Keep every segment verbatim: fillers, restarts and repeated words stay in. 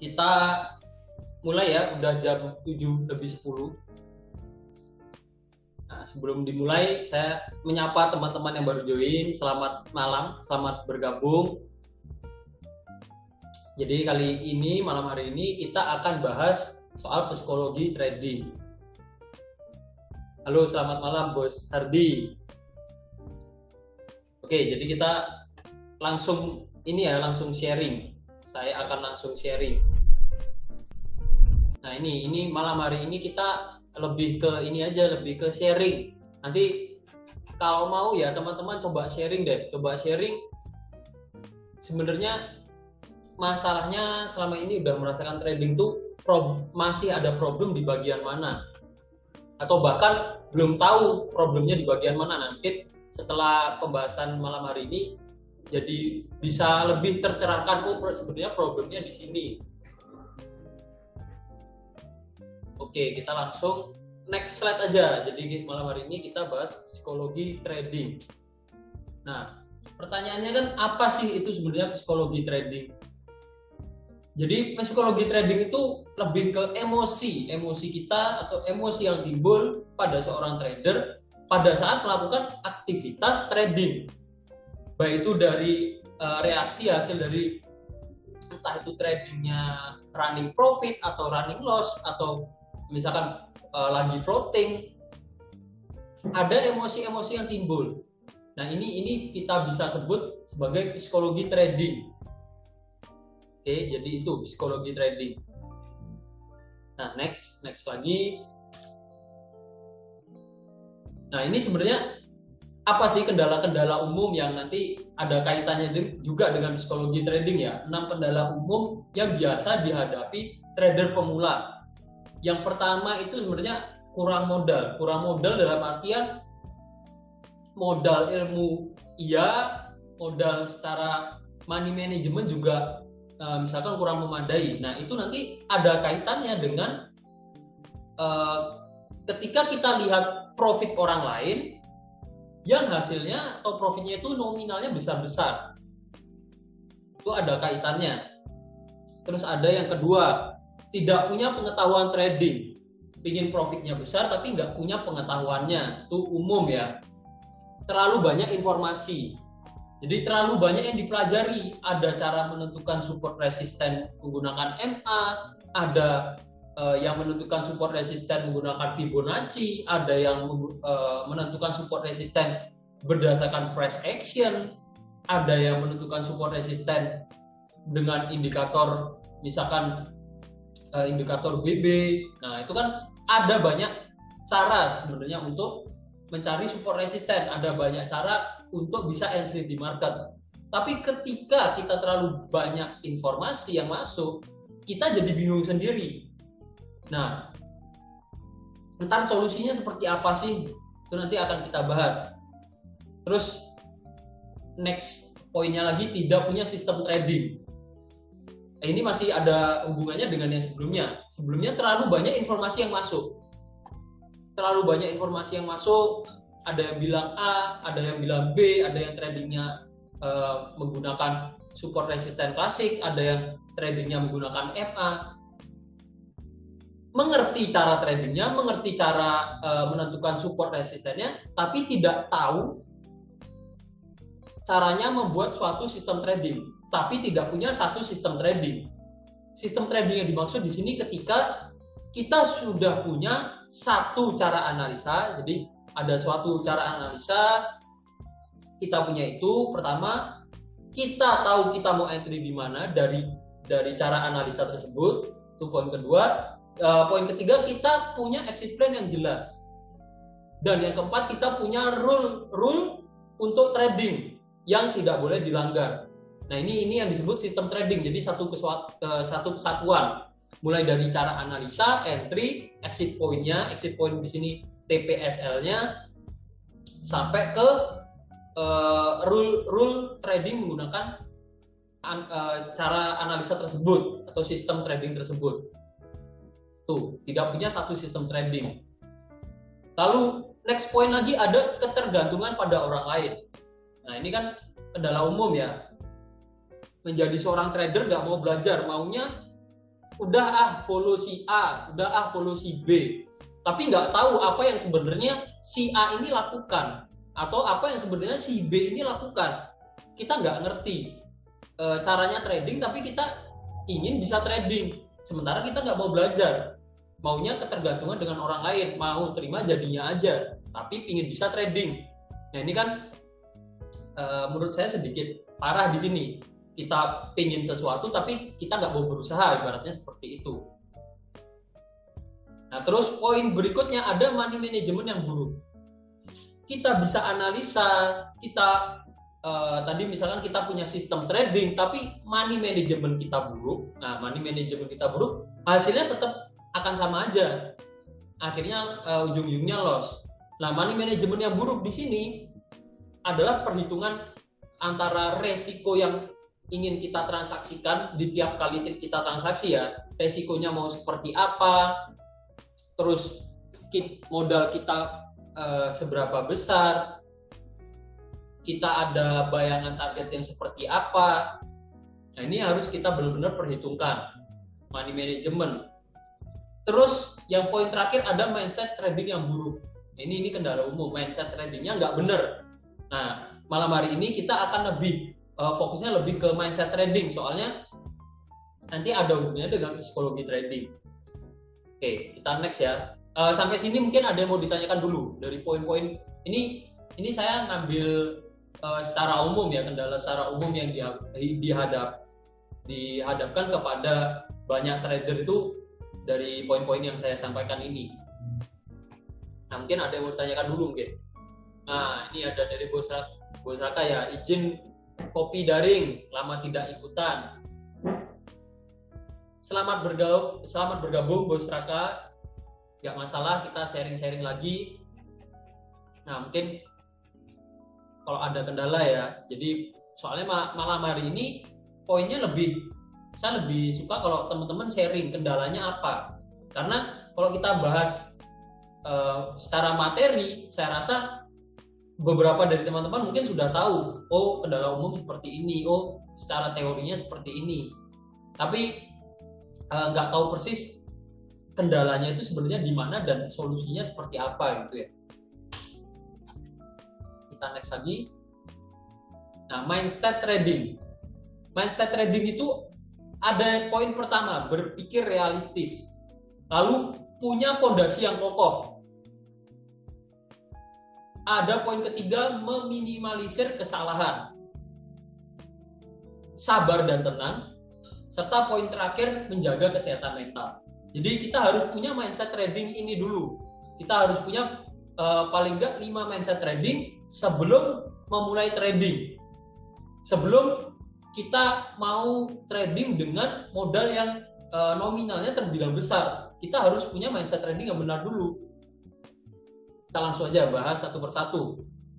Kita mulai ya, udah jam tujuh lebih sepuluh. Nah, sebelum dimulai, saya menyapa teman-teman yang baru join. Selamat malam, selamat bergabung. Jadi kali ini, malam hari ini, kita akan bahas soal psikologi trading. Halo, selamat malam Bos Hardi. Oke, jadi kita langsung ini ya, langsung sharing. Saya akan langsung sharing. Nah ini, ini malam hari ini kita lebih ke ini aja, lebih ke sharing. Nanti kalau mau ya teman-teman coba sharing deh, coba sharing. Sebenarnya masalahnya selama ini udah merasakan trading tuh pro, masih ada problem di bagian mana, atau bahkan belum tahu problemnya di bagian mana. Nanti setelah pembahasan malam hari ini jadi bisa lebih tercerahkan, oh sebenarnya problemnya di sini. Oke, kita langsung next slide aja. Jadi malam hari ini kita bahas psikologi trading. Nah, pertanyaannya kan apa sih itu sebenarnya psikologi trading? Jadi psikologi trading itu lebih ke emosi, emosi kita atau emosi yang timbul pada seorang trader pada saat melakukan aktivitas trading. Baik itu dari uh, reaksi hasil dari entah itu tradingnya running profit atau running loss, atau misalkan uh, lagi floating, ada emosi-emosi yang timbul. Nah ini ini kita bisa sebut sebagai psikologi trading. Oke, jadi itu psikologi trading. Nah next next lagi. Nah ini sebenarnya apa sih kendala-kendala umum yang nanti ada kaitannya juga dengan psikologi trading ya? enam kendala umum yang biasa dihadapi trader pemula. Yang pertama itu sebenarnya kurang modal. Kurang modal dalam artian modal ilmu iya, modal secara money management juga uh, misalkan kurang memadai. Nah itu nanti ada kaitannya dengan uh, ketika kita lihat profit orang lain yang hasilnya atau profitnya itu nominalnya besar-besar, itu ada kaitannya. Terus ada yang kedua, tidak punya pengetahuan trading, ingin profitnya besar tapi nggak punya pengetahuannya, itu umum ya. Terlalu banyak informasi, jadi terlalu banyak yang dipelajari. Ada cara menentukan support resisten menggunakan M A, ada uh, yang menentukan support resisten menggunakan Fibonacci, ada yang uh, menentukan support resisten berdasarkan price action, ada yang menentukan support resisten dengan indikator misalkan uh, indikator B B. Nah itu kan ada banyak cara sebenarnya untuk mencari support resisten, ada banyak cara untuk bisa entry di market. Tapi ketika kita terlalu banyak informasi yang masuk, kita jadi bingung sendiri. Nah, entar solusinya seperti apa sih? Itu nanti akan kita bahas. Terus next poinnya lagi, tidak punya sistem trading. Eh, ini masih ada hubungannya dengan yang sebelumnya. Sebelumnya terlalu banyak informasi yang masuk. Terlalu banyak informasi yang masuk. Ada yang bilang A, ada yang bilang B, ada yang tradingnya uh, menggunakan support resisten klasik, ada yang tradingnya menggunakan M A. Mengerti cara tradingnya, mengerti cara uh, menentukan support resistennya, tapi tidak tahu caranya membuat suatu sistem trading, tapi tidak punya satu sistem trading. Sistem trading yang dimaksud di sini ketika kita sudah punya satu cara analisa. Jadi ada suatu cara analisa, kita punya itu. Pertama, kita tahu kita mau entry di mana dari dari cara analisa tersebut. Itu poin kedua. Uh, poin ketiga, kita punya exit plan yang jelas. Dan yang keempat, kita punya rule rule untuk trading yang tidak boleh dilanggar. Nah ini ini yang disebut sistem trading. Jadi satu kesatuan, satu kesatuan, mulai dari cara analisa, entry, exit point-nya, exit point di sini T P S L-nya, sampai ke uh, rule rule trading menggunakan an, uh, cara analisa tersebut atau sistem trading tersebut. Tuh, tidak punya satu sistem trading. Lalu next point lagi ada ketergantungan pada orang lain. Nah ini kan kendala umum ya. Menjadi seorang trader gak mau belajar, maunya udah ah follow si A, udah ah follow si B, tapi nggak tahu apa yang sebenarnya si A ini lakukan atau apa yang sebenarnya si B ini lakukan. Kita nggak ngerti e, caranya trading, tapi kita ingin bisa trading, sementara kita nggak mau belajar, maunya ketergantungan dengan orang lain, mau terima jadinya aja, tapi ingin bisa trading. Nah ini kan e, menurut saya sedikit parah di sini. Kita pengen sesuatu tapi kita nggak mau berusaha, ibaratnya seperti itu. Nah terus poin berikutnya ada money management yang buruk. Kita bisa analisa, kita uh, tadi misalkan kita punya sistem trading tapi money management kita buruk. Nah money management kita buruk, hasilnya tetap akan sama aja. Akhirnya uh, ujung-ujungnya loss. Nah money management yang buruk di sini adalah perhitungan antara resiko yang ingin kita transaksikan di tiap kali kita transaksi ya, resikonya mau seperti apa, terus modal kita e, seberapa besar, kita ada bayangan target yang seperti apa. Nah ini harus kita benar-benar perhitungkan money management. Terus yang poin terakhir ada mindset trading yang buruk. Ini ini kendala umum, mindset tradingnya nggak benar. Nah malam hari ini kita akan lebih Uh, fokusnya lebih ke mindset trading, soalnya nanti ada hubungannya dengan psikologi trading. Oke, kita next ya. Uh, sampai sini mungkin ada yang mau ditanyakan dulu dari poin-poin ini. Ini saya ngambil uh, secara umum ya, kendala secara umum yang dihadap dihadapkan kepada banyak trader itu dari poin-poin yang saya sampaikan ini. Nah, mungkin ada yang mau ditanyakan dulu mungkin. Nah, ini ada dari Bos Raka, Bos Raka ya, izin kopi daring, lama tidak ikutan. Selamat bergabung, selamat bergabung Bos Raka. Gak masalah, kita sharing-sharing lagi. Nah mungkin kalau ada kendala ya. Jadi soalnya malam hari ini poinnya lebih, saya lebih suka kalau teman-teman sharing kendalanya apa. Karena kalau kita bahas uh, secara materi, saya rasa beberapa dari teman-teman mungkin sudah tahu, oh kendala umum seperti ini, oh secara teorinya seperti ini, tapi nggak uh, tahu persis kendalanya itu sebenarnya di mana dan solusinya seperti apa gitu ya. Kita next lagi. Nah mindset trading, mindset trading itu ada poin pertama, berpikir realistis, lalu punya fondasi yang kokoh. Ada poin ketiga, meminimalisir kesalahan, sabar dan tenang, serta poin terakhir, menjaga kesehatan mental. Jadi kita harus punya mindset trading ini dulu. Kita harus punya uh, paling nggak lima mindset trading sebelum memulai trading. Sebelum kita mau trading dengan modal yang uh, nominalnya terbilang besar, kita harus punya mindset trading yang benar dulu. Kita langsung aja bahas satu persatu.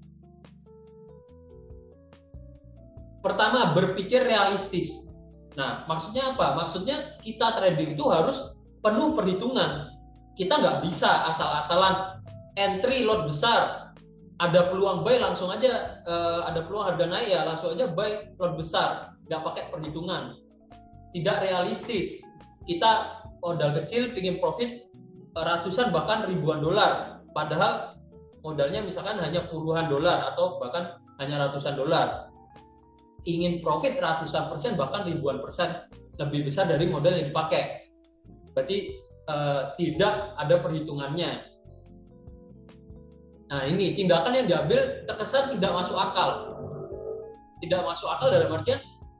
Pertama, berpikir realistis. Nah, maksudnya apa? Maksudnya kita trading itu harus penuh perhitungan. Kita nggak bisa asal-asalan entry lot besar. Ada peluang buy langsung aja, uh, ada peluang harga naik ya langsung aja buy lot besar. Nggak pakai perhitungan. Tidak realistis. Kita modal kecil, pingin profit ratusan bahkan ribuan dolar. Padahal modalnya misalkan hanya puluhan dolar atau bahkan hanya ratusan dolar. Ingin profit ratusan persen bahkan ribuan persen lebih besar dari modal yang dipakai. Berarti uh, tidak ada perhitungannya. Nah ini tindakan yang diambil terkesan tidak masuk akal. Tidak masuk akal dalam artian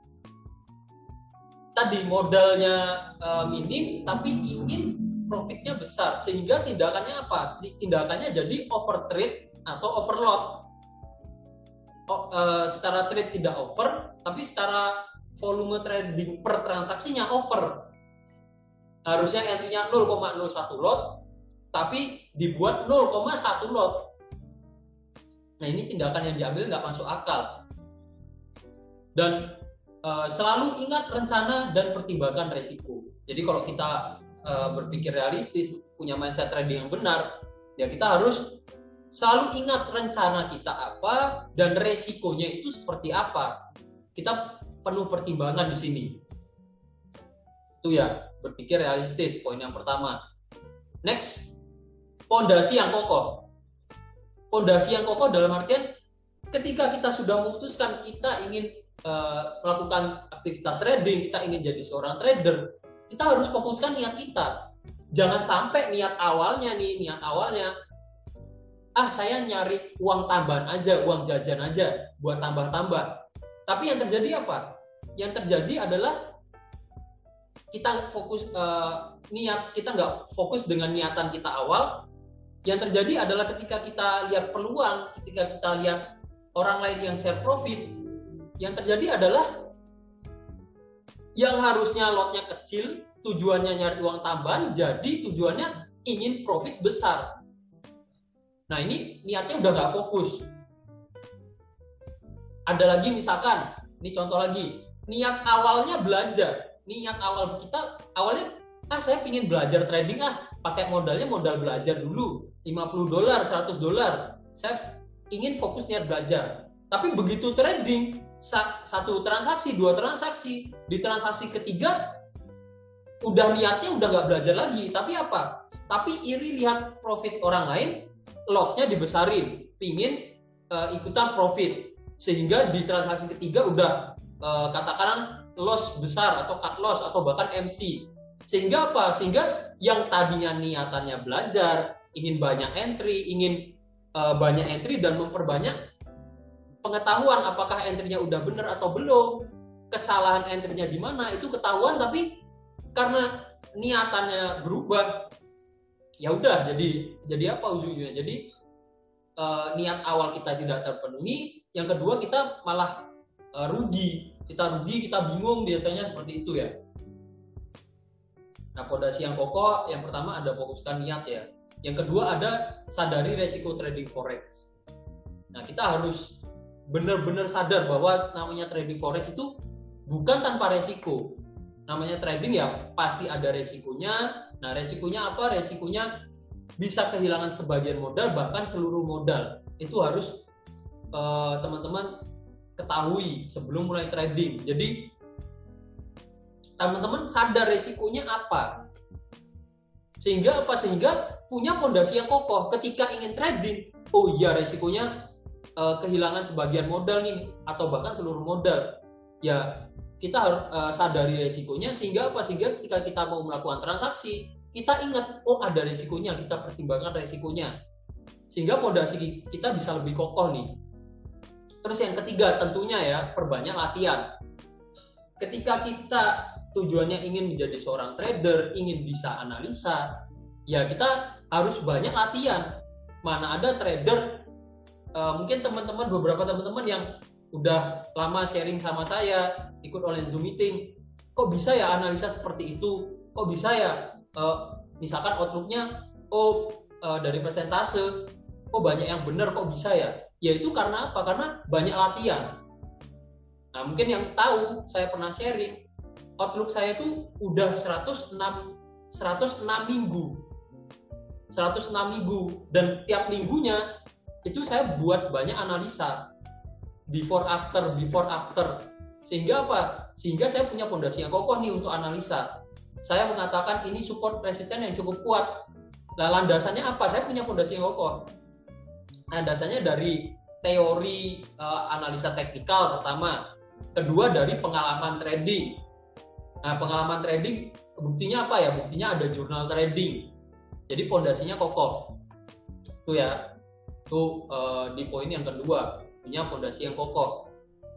tadi modalnya uh, minim tapi ingin profitnya besar, sehingga tindakannya apa? Tindakannya jadi overtrade atau overload. Oh, uh, secara trade tidak over, tapi secara volume trading per transaksinya over. Harusnya entry-nya nol koma nol satu lot, tapi dibuat nol koma satu lot. Nah ini tindakan yang diambil nggak masuk akal. Dan uh, selalu ingat rencana dan pertimbangkan resiko. Jadi kalau kita berpikir realistis, punya mindset trading yang benar, ya kita harus selalu ingat rencana kita apa dan resikonya itu seperti apa. Kita penuh pertimbangan di sini. Itu ya, berpikir realistis, poin yang pertama. Next, pondasi yang kokoh. Pondasi yang kokoh dalam artian ketika kita sudah memutuskan kita ingin uh, melakukan aktivitas trading, kita ingin jadi seorang trader, kita harus fokuskan niat kita. Jangan sampai niat awalnya nih, niat awalnya, ah saya nyari uang tambahan aja, uang jajan aja, buat tambah-tambah. Tapi yang terjadi apa? Yang terjadi adalah kita fokus uh, niat kita nggak fokus dengan niatan kita awal. Yang terjadi adalah ketika kita lihat peluang, ketika kita lihat orang lain yang share profit, yang terjadi adalah yang harusnya lotnya kecil, tujuannya nyari uang tambahan, jadi tujuannya ingin profit besar. Nah ini niatnya udah nggak fokus. Ada lagi misalkan, ini contoh lagi, niat awalnya belajar. Niat awal kita awalnya ah saya pingin belajar trading ah pakai modalnya modal belajar dulu lima puluh dolar, seratus dolar, saya ingin fokus niat belajar. Tapi begitu trading satu transaksi, dua transaksi, di transaksi ketiga udah niatnya udah nggak belajar lagi, tapi apa? Tapi iri lihat profit orang lain, lotnya dibesarin, pingin uh, ikutan profit, sehingga di transaksi ketiga udah uh, katakan loss besar atau cut loss atau bahkan M C. Sehingga apa? Sehingga yang tadinya niatannya belajar, ingin banyak entry, ingin uh, banyak entry dan memperbanyak pengetahuan apakah entry-nya udah benar atau belum, kesalahan entry-nya di mana itu ketahuan, tapi karena niatannya berubah, ya udah jadi jadi apa ujungnya? Jadi uh, niat awal kita tidak terpenuhi, yang kedua kita malah uh, rugi. Kita rugi, kita bingung biasanya seperti itu ya. Nah, pondasi yang kokoh, yang pertama ada fokuskan niat ya. Yang kedua ada sadari resiko trading forex. Nah, kita harus benar-benar sadar bahwa namanya trading forex itu bukan tanpa resiko. Namanya trading ya pasti ada resikonya. Nah, resikonya apa? Resikonya bisa kehilangan sebagian modal, bahkan seluruh modal. Itu harus eh, teman-teman ketahui sebelum mulai trading. Jadi teman-teman sadar resikonya apa, sehingga apa sehingga punya pondasi yang kokoh ketika ingin trading. Oh iya, resikonya uh, kehilangan sebagian modal nih atau bahkan seluruh modal. Ya kita harus uh, sadari resikonya, sehingga apa sehingga ketika kita mau melakukan transaksi kita ingat, oh ada resikonya, kita pertimbangkan resikonya, sehingga pondasi kita bisa lebih kokoh nih. Terus yang ketiga tentunya ya, perbanyak latihan. Ketika kita tujuannya ingin menjadi seorang trader, ingin bisa analisa, ya kita harus banyak latihan. Mana ada trader, uh, mungkin teman-teman, beberapa teman-teman yang udah lama sharing sama saya, ikut online Zoom meeting, kok bisa ya analisa seperti itu? Kok bisa ya, uh, misalkan outlook-nya, oh uh, dari persentase, oh banyak yang benar, kok bisa ya? Ya itu karena apa? Karena banyak latihan. Nah mungkin yang tahu, saya pernah sharing, outlook saya itu udah seratus enam minggu. seratus enam minggu. Dan tiap minggunya itu saya buat banyak analisa. Before after, before after. Sehingga apa? Sehingga saya punya pondasi yang kokoh nih untuk analisa. Saya mengatakan ini support resisten yang cukup kuat. Nah landasannya apa? Saya punya pondasi yang kokoh. Nah, dasarnya dari teori uh, analisa teknikal pertama, kedua dari pengalaman trading. Nah, pengalaman trading buktinya apa ya? Buktinya ada jurnal trading. Jadi pondasinya kokoh. Itu ya. Itu uh, di poin yang kedua, punya pondasi yang kokoh.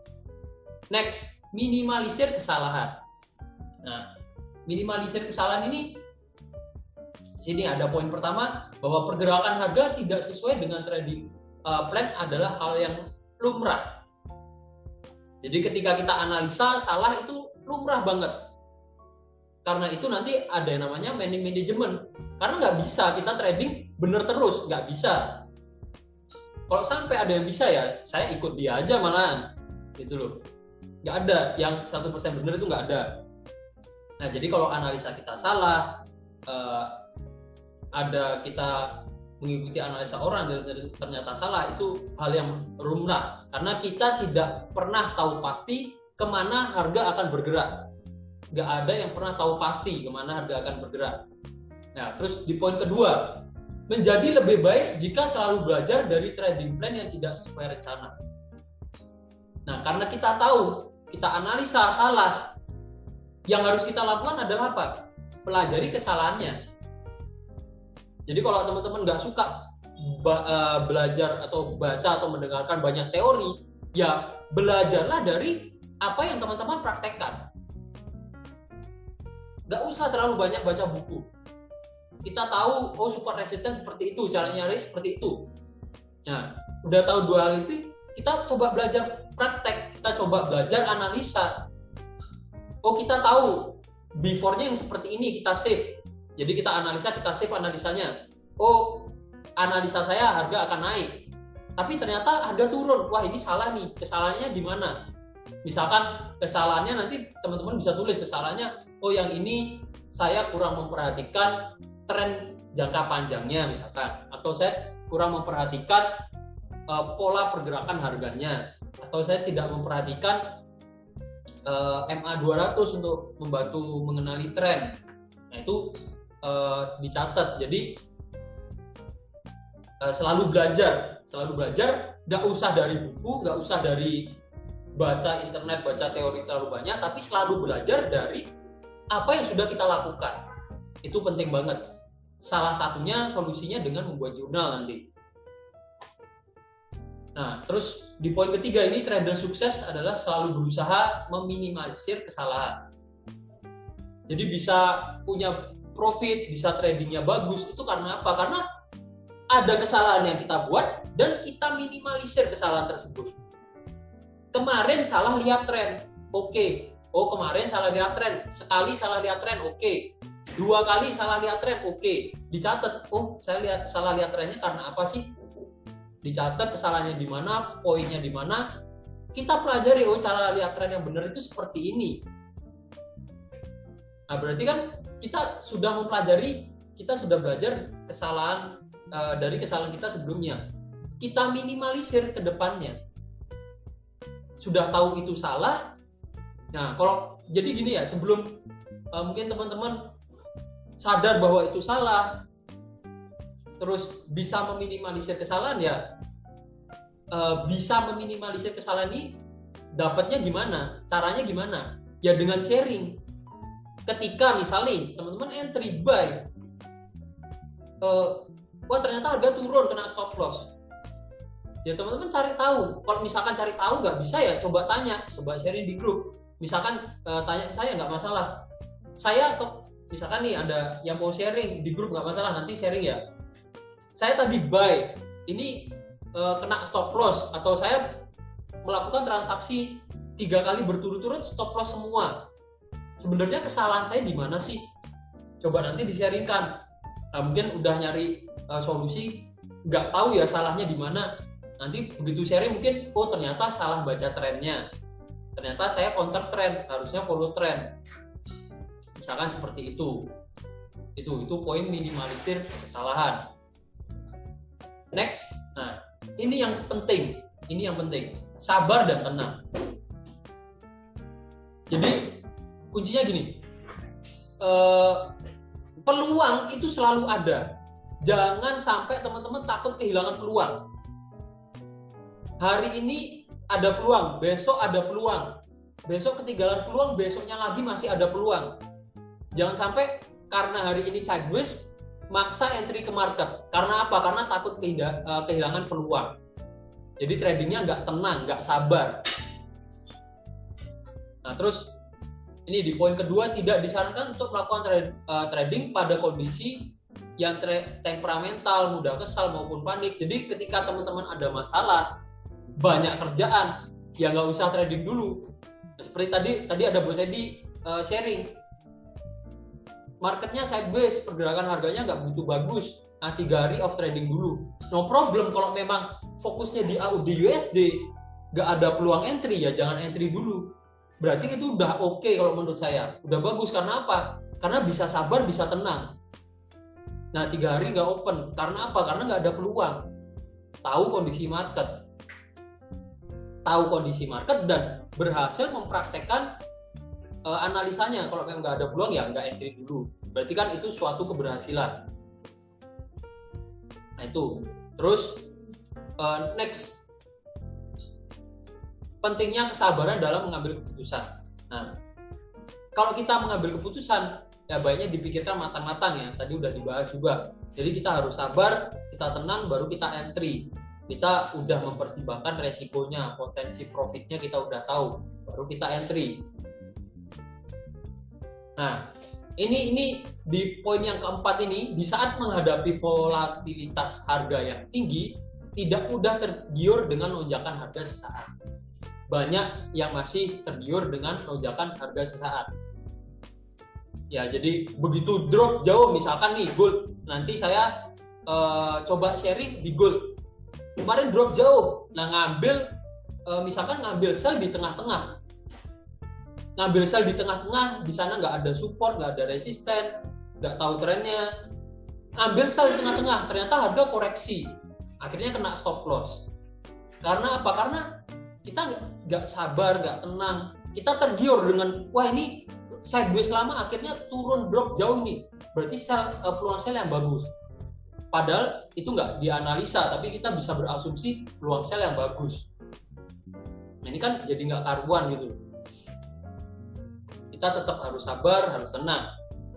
Next, minimalisir kesalahan. Nah, minimalisir kesalahan ini sini ada poin pertama, bahwa pergerakan harga tidak sesuai dengan trading uh, plan adalah hal yang lumrah. Jadi ketika kita analisa salah itu lumrah banget. Karena itu nanti ada yang namanya money management. Karena nggak bisa kita trading bener terus, nggak bisa. Kalau sampai ada yang bisa ya, saya ikut dia aja malahan, gitu loh. Nggak ada yang seratus persen bener itu nggak ada. Nah jadi kalau analisa kita salah, uh, ada kita mengikuti analisa orang dan ternyata salah, itu hal yang lumrah karena kita tidak pernah tahu pasti kemana harga akan bergerak. nggak ada yang pernah tahu pasti kemana harga akan bergerak. Nah, terus di poin kedua, menjadi lebih baik jika selalu belajar dari trading plan yang tidak sesuai rencana. Nah, karena kita tahu, kita analisa salah, yang harus kita lakukan adalah apa? Pelajari kesalahannya. Jadi kalau teman-teman nggak suka belajar atau baca atau mendengarkan banyak teori, ya belajarlah dari apa yang teman-teman praktekkan. Gak usah terlalu banyak baca buku. Kita tahu, oh support resistance seperti itu, caranya nyari seperti itu. Nah, udah tahu dua hal itu, kita coba belajar praktek, kita coba belajar analisa. Oh kita tahu, before-nya yang seperti ini kita save. Jadi kita analisa, kita save analisanya. Oh, analisa saya harga akan naik, tapi ternyata harga turun. Wah ini salah nih, kesalahannya di mana? Misalkan kesalahannya nanti teman-teman bisa tulis kesalahannya. Oh yang ini saya kurang memperhatikan tren jangka panjangnya misalkan, atau saya kurang memperhatikan uh, pola pergerakan harganya, atau saya tidak memperhatikan uh, M A dua ratus untuk membantu mengenali tren. Nah itu uh, dicatat. Jadi selalu belajar, selalu belajar, nggak usah dari buku, nggak usah dari baca internet, baca teori terlalu banyak, tapi selalu belajar dari apa yang sudah kita lakukan. Itu penting banget. Salah satunya solusinya dengan membuat jurnal nanti. Nah, terus di poin ketiga ini, trader sukses adalah selalu berusaha meminimalisir kesalahan. Jadi bisa punya profit, bisa tradingnya bagus, itu karena apa? Karena ada kesalahan yang kita buat dan kita minimalisir kesalahan tersebut. Kemarin salah lihat tren, oke. Okay. Oh kemarin salah lihat tren, sekali salah lihat tren, oke. Okay. Dua kali salah lihat tren, oke. Okay. Dicatat, oh saya lihat salah lihat trennya karena apa sih? Dicatat kesalahannya di mana, poinnya di mana. Kita pelajari, oh cara lihat tren yang benar itu seperti ini. Nah berarti kan kita sudah mempelajari, kita sudah belajar kesalahan Uh, dari kesalahan kita sebelumnya, kita minimalisir ke depannya. Sudah tahu itu salah. Nah, kalau jadi gini ya, sebelum uh, mungkin teman-teman sadar bahwa itu salah, terus bisa meminimalisir kesalahan ya, uh, bisa meminimalisir kesalahan ini dapatnya gimana? Caranya gimana? Ya dengan sharing. Ketika misalnya teman-teman entry buy, uh, wah ternyata harga turun kena stop loss. Ya teman-teman cari tahu. Kalau misalkan cari tahu nggak bisa ya coba tanya, coba sharing di grup. Misalkan uh, tanya ke saya nggak masalah. Saya atau misalkan nih ada yang mau sharing di grup nggak masalah, nanti sharing ya. Saya tadi buy, ini uh, kena stop loss, atau saya melakukan transaksi tiga kali berturut-turut stop loss semua. Sebenarnya kesalahan saya di mana sih? Coba nanti di-sharingkan. Nah, mungkin udah nyari uh, solusi, nggak tahu ya salahnya di mana. Nanti begitu sharing mungkin, oh ternyata salah baca trennya. Ternyata saya counter trend, harusnya follow trend. Misalkan seperti itu. Itu itu poin minimalisir kesalahan. Next, nah ini yang penting, ini yang penting, sabar dan tenang. Jadi kuncinya gini. Uh, Peluang itu selalu ada. Jangan sampai teman-teman takut kehilangan peluang. Hari ini ada peluang, besok ada peluang. Besok ketinggalan peluang, besoknya lagi masih ada peluang. Jangan sampai karena hari ini sideways, maksa entry ke market. Karena apa? Karena takut kehilangan peluang. Jadi tradingnya nggak tenang, nggak sabar. Nah terus, ini di poin kedua, tidak disarankan untuk melakukan trade, uh, trading pada kondisi yang tra- temperamental, mudah kesal maupun panik. Jadi ketika teman-teman ada masalah, banyak kerjaan, ya nggak usah trading dulu. Seperti tadi, tadi ada Bos Edi uh, sharing, marketnya sideways, pergerakan harganya nggak butuh bagus. Nah tiga hari off trading dulu. No problem kalau memang fokusnya di A U D U S D, nggak ada peluang entry ya jangan entry dulu. Berarti itu udah oke okay kalau menurut saya, udah bagus. Karena apa? Karena bisa sabar, bisa tenang. Nah tiga hari nggak open, karena apa? Karena nggak ada peluang. Tahu kondisi market, tahu kondisi market dan berhasil mempraktekkan uh, analisanya. Kalau memang nggak ada peluang ya nggak entry dulu. Berarti kan itu suatu keberhasilan. Nah itu. Terus uh, next, pentingnya kesabaran dalam mengambil keputusan. Nah, kalau kita mengambil keputusan, ya baiknya dipikirkan matang-matang ya. Tadi udah dibahas juga. Jadi kita harus sabar, kita tenang, baru kita entry. Kita udah mempertimbangkan resikonya, potensi profitnya kita udah tahu, baru kita entry. Nah, ini ini di poin yang keempat ini, di saat menghadapi volatilitas harga yang tinggi, tidak mudah tergiur dengan lonjakan harga sesaat. Banyak yang masih tergiur dengan lonjakan harga sesaat. Ya, jadi begitu drop jauh, misalkan nih gold, nanti saya uh, coba sharing di gold. Kemarin drop jauh, nah ngambil uh, misalkan ngambil sell di tengah-tengah, ngambil sell di tengah-tengah, di sana nggak ada support, nggak ada resisten, nggak tahu trennya, ngambil sell di tengah-tengah, ternyata harga koreksi, akhirnya kena stop loss. Karena apa? Karena kita nggak sabar, nggak tenang, kita tergiur dengan wah ini sideways lama, akhirnya turun drop jauh nih, berarti sell, uh, peluang sell yang bagus. Padahal itu nggak dianalisa, tapi kita bisa berasumsi peluang sell yang bagus. Nah, ini kan jadi nggak karuan gitu. Kita tetap harus sabar, harus tenang.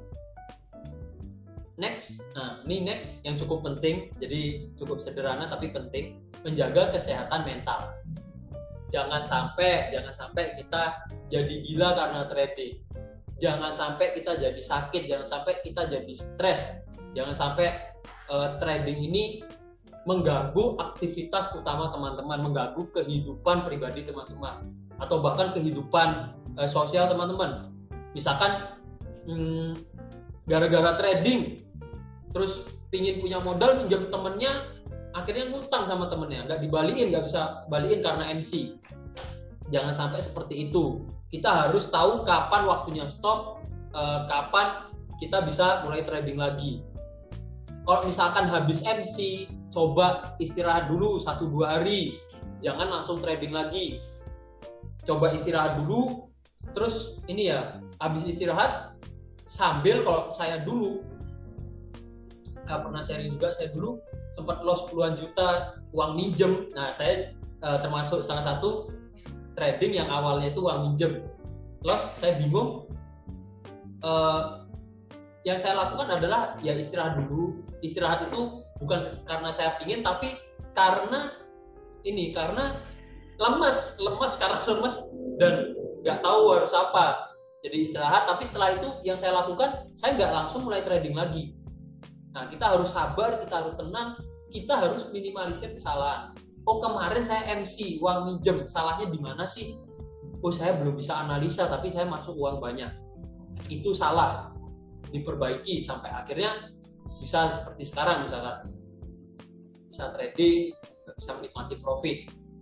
Next, nah ini next yang cukup penting, jadi cukup sederhana tapi penting, menjaga kesehatan mental. Jangan sampai, jangan sampai kita jadi gila karena trading. Jangan sampai kita jadi sakit, jangan sampai kita jadi stres, jangan sampai uh, trading ini mengganggu aktivitas utama teman-teman, mengganggu kehidupan pribadi teman-teman, atau bahkan kehidupan uh, sosial teman-teman. Misalkan hmm, gara-gara trading, terus pingin punya modal, pinjam temennya, akhirnya ngutang sama temennya, nggak dibalikin, nggak bisa balikin karena M C. Jangan sampai seperti itu. Kita harus tahu kapan waktunya stop, eh, kapan kita bisa mulai trading lagi. Kalau misalkan habis M C, coba istirahat dulu satu dua hari, jangan langsung trading lagi. Coba istirahat dulu, terus ini ya, habis istirahat sambil, kalau saya dulu nggak pernah sharing juga, saya dulu sempat loss puluhan juta uang minjem. Nah, saya eh, termasuk salah satu trading yang awalnya itu uang minjem, loss, saya bingung. Uh, yang saya lakukan adalah ya istirahat dulu. Istirahat itu bukan karena saya pingin, tapi karena ini, karena lemes, lemes karena lemes dan nggak tahu harus apa. Jadi istirahat, tapi setelah itu yang saya lakukan, saya nggak langsung mulai trading lagi. Nah, kita harus sabar, kita harus tenang, kita harus minimalisir kesalahan. Oh, kemarin saya M C, uang minjem, salahnya di mana sih? Oh, saya belum bisa analisa, tapi saya masuk uang banyak. Itu salah. Diperbaiki sampai akhirnya bisa seperti sekarang misalkan. Bisa trading, bisa menikmati profit.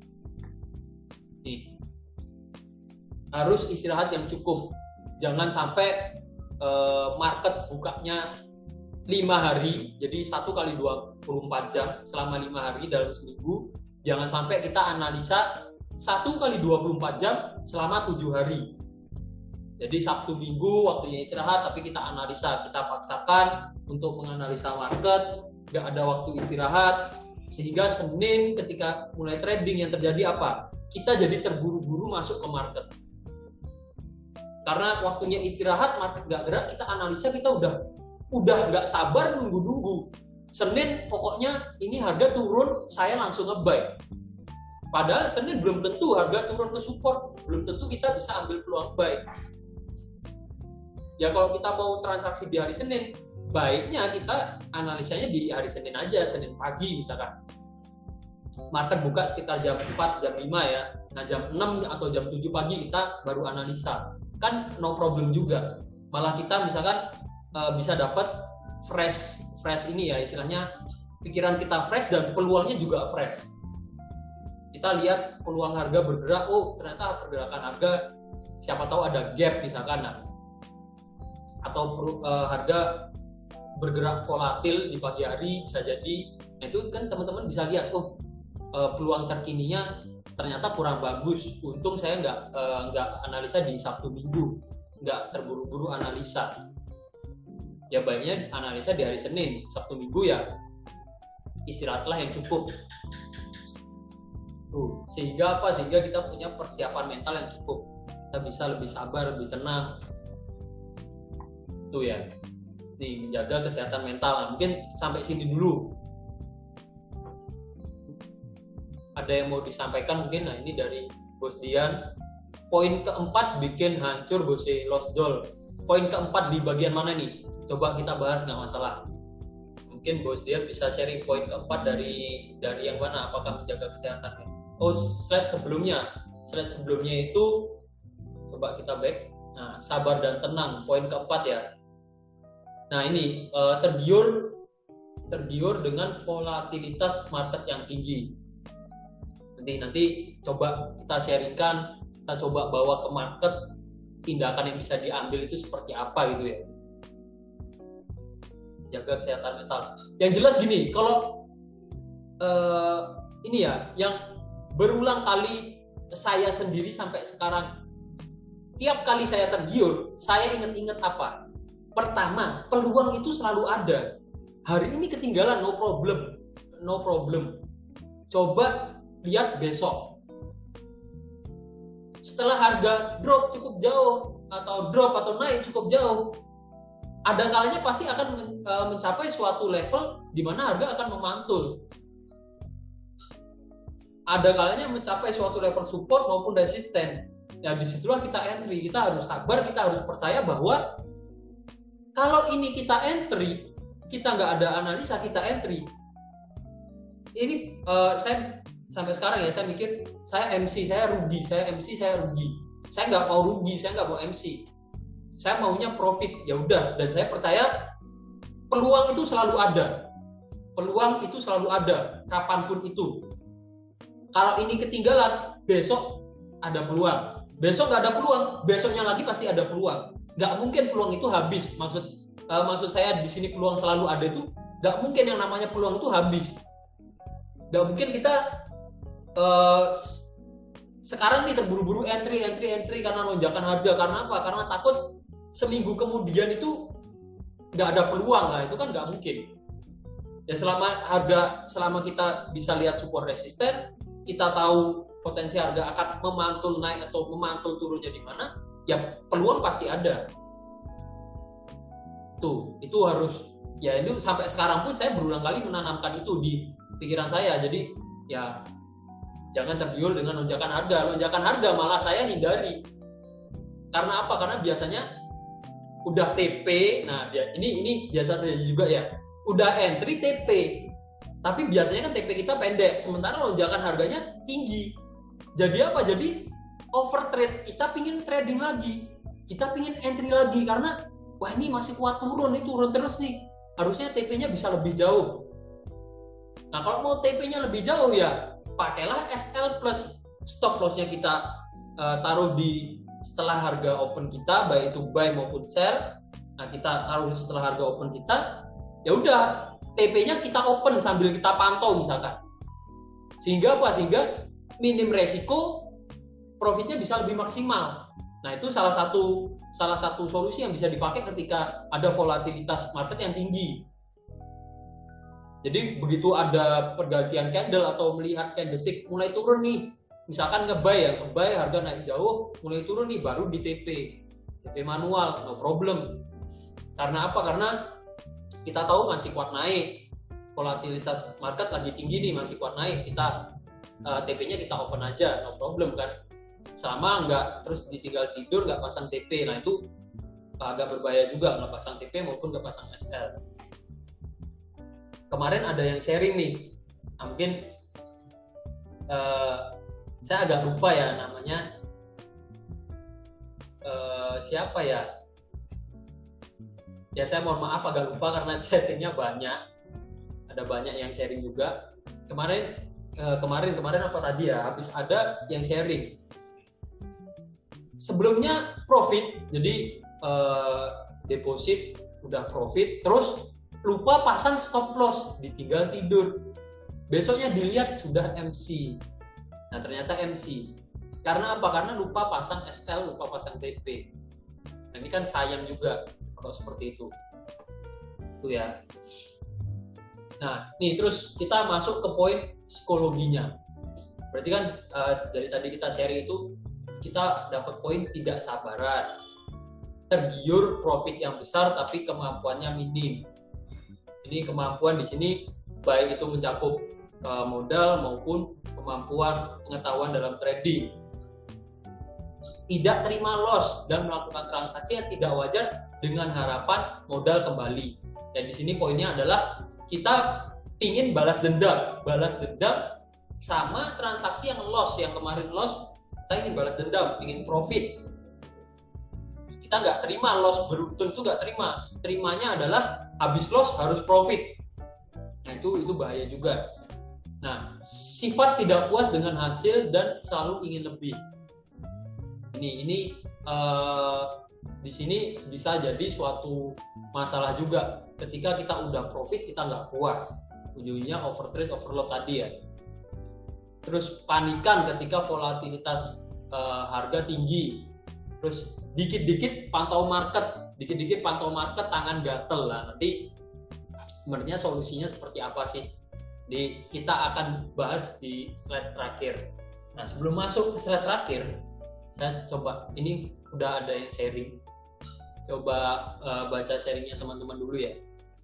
Nih. Harus istirahat yang cukup. Jangan sampai eh, market bukanya lima hari, jadi satu kali dua puluh empat jam selama lima hari dalam seminggu. Jangan sampai kita analisa satu kali dua puluh empat jam selama tujuh hari. Jadi Sabtu Minggu waktunya istirahat, tapi kita analisa, kita paksakan untuk menganalisa market, nggak ada waktu istirahat, sehingga Senin ketika mulai trading yang terjadi apa? Kita jadi terburu-buru masuk ke market. Karena waktunya istirahat, market nggak gerak, kita analisa, kita udah udah nggak sabar nunggu-nunggu. Senin pokoknya ini harga turun, saya langsung nge-buy. Padahal Senin belum tentu harga turun ke support, belum tentu kita bisa ambil peluang buy. Ya kalau kita mau transaksi di hari Senin, baiknya kita analisanya di hari Senin aja, Senin pagi misalkan. Market buka sekitar jam empat, jam lima ya. Nah jam enam atau jam tujuh pagi kita baru analisa. Kan no problem juga. Malah kita misalkan uh, bisa dapat fresh fresh ini ya, istilahnya pikiran kita fresh dan peluangnya juga fresh. Kita lihat peluang harga bergerak, oh ternyata pergerakan harga siapa tahu ada gap misalkan, nah. Atau uh, harga bergerak volatil di pagi hari bisa jadi. Nah itu kan teman-teman bisa lihat, oh uh, peluang terkininya ternyata kurang bagus, untung saya nggak uh, nggak analisa di Sabtu Minggu, nggak terburu-buru analisa. Ya baiknya analisa di hari Senin, Sabtu Minggu ya istirahatlah yang cukup. Tuh, sehingga apa? Sehingga kita punya persiapan mental yang cukup. Kita bisa lebih sabar, lebih tenang. Tuh ya. Nih, menjaga kesehatan mental. Nah, mungkin sampai sini dulu. Ada yang mau disampaikan mungkin? Nah, ini dari Bos Dian. Poin keempat bikin hancur Jose Losdol. Poin keempat di bagian mana nih? Coba kita bahas, nggak masalah. Mungkin Bos Dian bisa sharing poin keempat dari dari yang mana? Apakah menjaga kesehatannya? Oh, slide sebelumnya. Slide sebelumnya itu coba kita back. Nah, sabar dan tenang. Poin keempat ya. Nah, ini uh, tergiur tergiur dengan volatilitas market yang tinggi. Nanti nanti coba kita sharingkan, kita coba bawa ke market tindakan yang bisa diambil itu seperti apa gitu ya. Jaga kesehatan mental. Yang jelas gini, kalau uh, ini ya, yang berulang kali saya sendiri sampai sekarang, tiap kali saya tergiur, saya ingat-ingat apa? Pertama, peluang itu selalu ada. Hari ini ketinggalan, no problem, no problem. Coba lihat besok. Setelah harga drop cukup jauh atau drop atau naik cukup jauh, ada kalanya pasti akan mencapai suatu level di mana harga akan memantul. Ada kalanya mencapai suatu level support maupun resisten. Ya disitulah kita entry. Kita harus sabar, kita harus percaya bahwa kalau ini kita entry, kita nggak ada analisa, kita entry. Ini uh, saya sampai sekarang ya, saya mikir saya M C, saya rugi, saya M C, saya rugi. Saya nggak mau rugi, saya nggak mau M C. Saya maunya profit, ya udah. Dan saya percaya peluang itu selalu ada. Peluang itu selalu ada, kapanpun itu. Kalau ini ketinggalan, besok ada peluang. Besok nggak ada peluang, besoknya lagi pasti ada peluang. Nggak mungkin peluang itu habis. Maksud uh, maksud saya di sini peluang selalu ada itu, nggak mungkin yang namanya peluang itu habis. Nggak mungkin kita uh, sekarang nih terburu-buru entry, entry, entry karena lonjakan harga. Karena apa? Karena takut seminggu kemudian itu nggak ada peluang. Nah itu kan nggak mungkin. Ya selama harga, selama kita bisa lihat support resisten, kita tahu potensi harga akan memantul naik atau memantul turunnya di mana, ya peluang pasti ada. Tuh, itu harus, ya ini sampai sekarang pun saya berulang kali menanamkan itu di pikiran saya. Jadi ya jangan tergiur dengan lonjakan harga. Lonjakan harga malah saya hindari. Karena apa? Karena biasanya udah T P, nah ini ini biasa terjadi juga ya. Udah entry T P, tapi biasanya kan T P kita pendek, sementara lonjakan harganya tinggi. Jadi apa? Jadi overtrade, kita pingin trading lagi, kita pingin entry lagi karena wah ini masih kuat turun, ini turun terus nih. Harusnya T P-nya bisa lebih jauh. Nah kalau mau T P-nya lebih jauh ya pakailah S L plus, stop loss-nya kita uh, taruh di setelah harga open kita, baik itu buy maupun sell. Nah kita taruh setelah harga open kita, ya udah T P-nya kita open sambil kita pantau misalkan. Sehingga apa? Sehingga minim resiko, profitnya bisa lebih maksimal. Nah itu salah satu salah satu solusi yang bisa dipakai ketika ada volatilitas market yang tinggi. Jadi begitu ada pergantian candle atau melihat candlestick mulai turun nih, misalkan nge-buy ya, nge-buy harga naik jauh, mulai turun nih baru di T P. T P manual, no problem. Karena apa? Karena kita tahu masih kuat naik. Volatilitas market lagi tinggi nih, masih kuat naik. Kita uh, T P-nya kita open aja, no problem kan. Selama nggak terus ditinggal tidur, nggak pasang T P. Nah itu agak berbahaya juga, nggak pasang T P maupun nggak pasang S L. Kemarin ada yang sharing nih, nah, mungkin uh, saya agak lupa ya namanya, uh, siapa ya? Ya saya mohon maaf agak lupa karena chattingnya banyak, ada banyak yang sharing juga. Kemarin uh, kemarin kemarin apa tadi ya? Habis ada yang sharing. Sebelumnya profit, jadi uh, deposit udah profit, terus lupa pasang stop loss, ditinggal tidur. Besoknya dilihat sudah M C. Nah ternyata M C. Karena apa? Karena lupa pasang S L, lupa pasang T P. Nah Nah, ini kan sayang juga kalau seperti itu. Itu ya. Nah, nih terus kita masuk ke poin psikologinya. Berarti kan uh, dari tadi kita sharing itu kita dapat poin tidak sabaran, tergiur profit yang besar tapi kemampuannya minim. Ini kemampuan di sini baik itu mencakup uh, modal maupun kemampuan pengetahuan dalam trading. Tidak terima loss dan melakukan transaksi yang tidak wajar dengan harapan modal kembali. Dan di sini poinnya adalah kita ingin balas dendam, balas dendam sama transaksi yang loss, yang kemarin loss, kita ingin balas dendam, ingin profit. Kita nggak terima loss beruntun itu nggak terima, terimanya adalah habis loss harus profit. Nah itu itu bahaya juga. Nah sifat tidak puas dengan hasil dan selalu ingin lebih. Ini ini uh, di sini bisa jadi suatu masalah juga ketika kita udah profit kita nggak puas, ujungnya overtrade overload tadi ya. Terus panikan ketika volatilitas uh, harga tinggi, terus dikit-dikit pantau market, dikit-dikit pantau market tangan gatel lah. Nanti sebenarnya solusinya seperti apa sih? Di, kita akan bahas di slide terakhir. Nah sebelum masuk ke slide terakhir, saya coba, ini udah ada yang sharing, coba uh, baca sharingnya teman-teman dulu ya.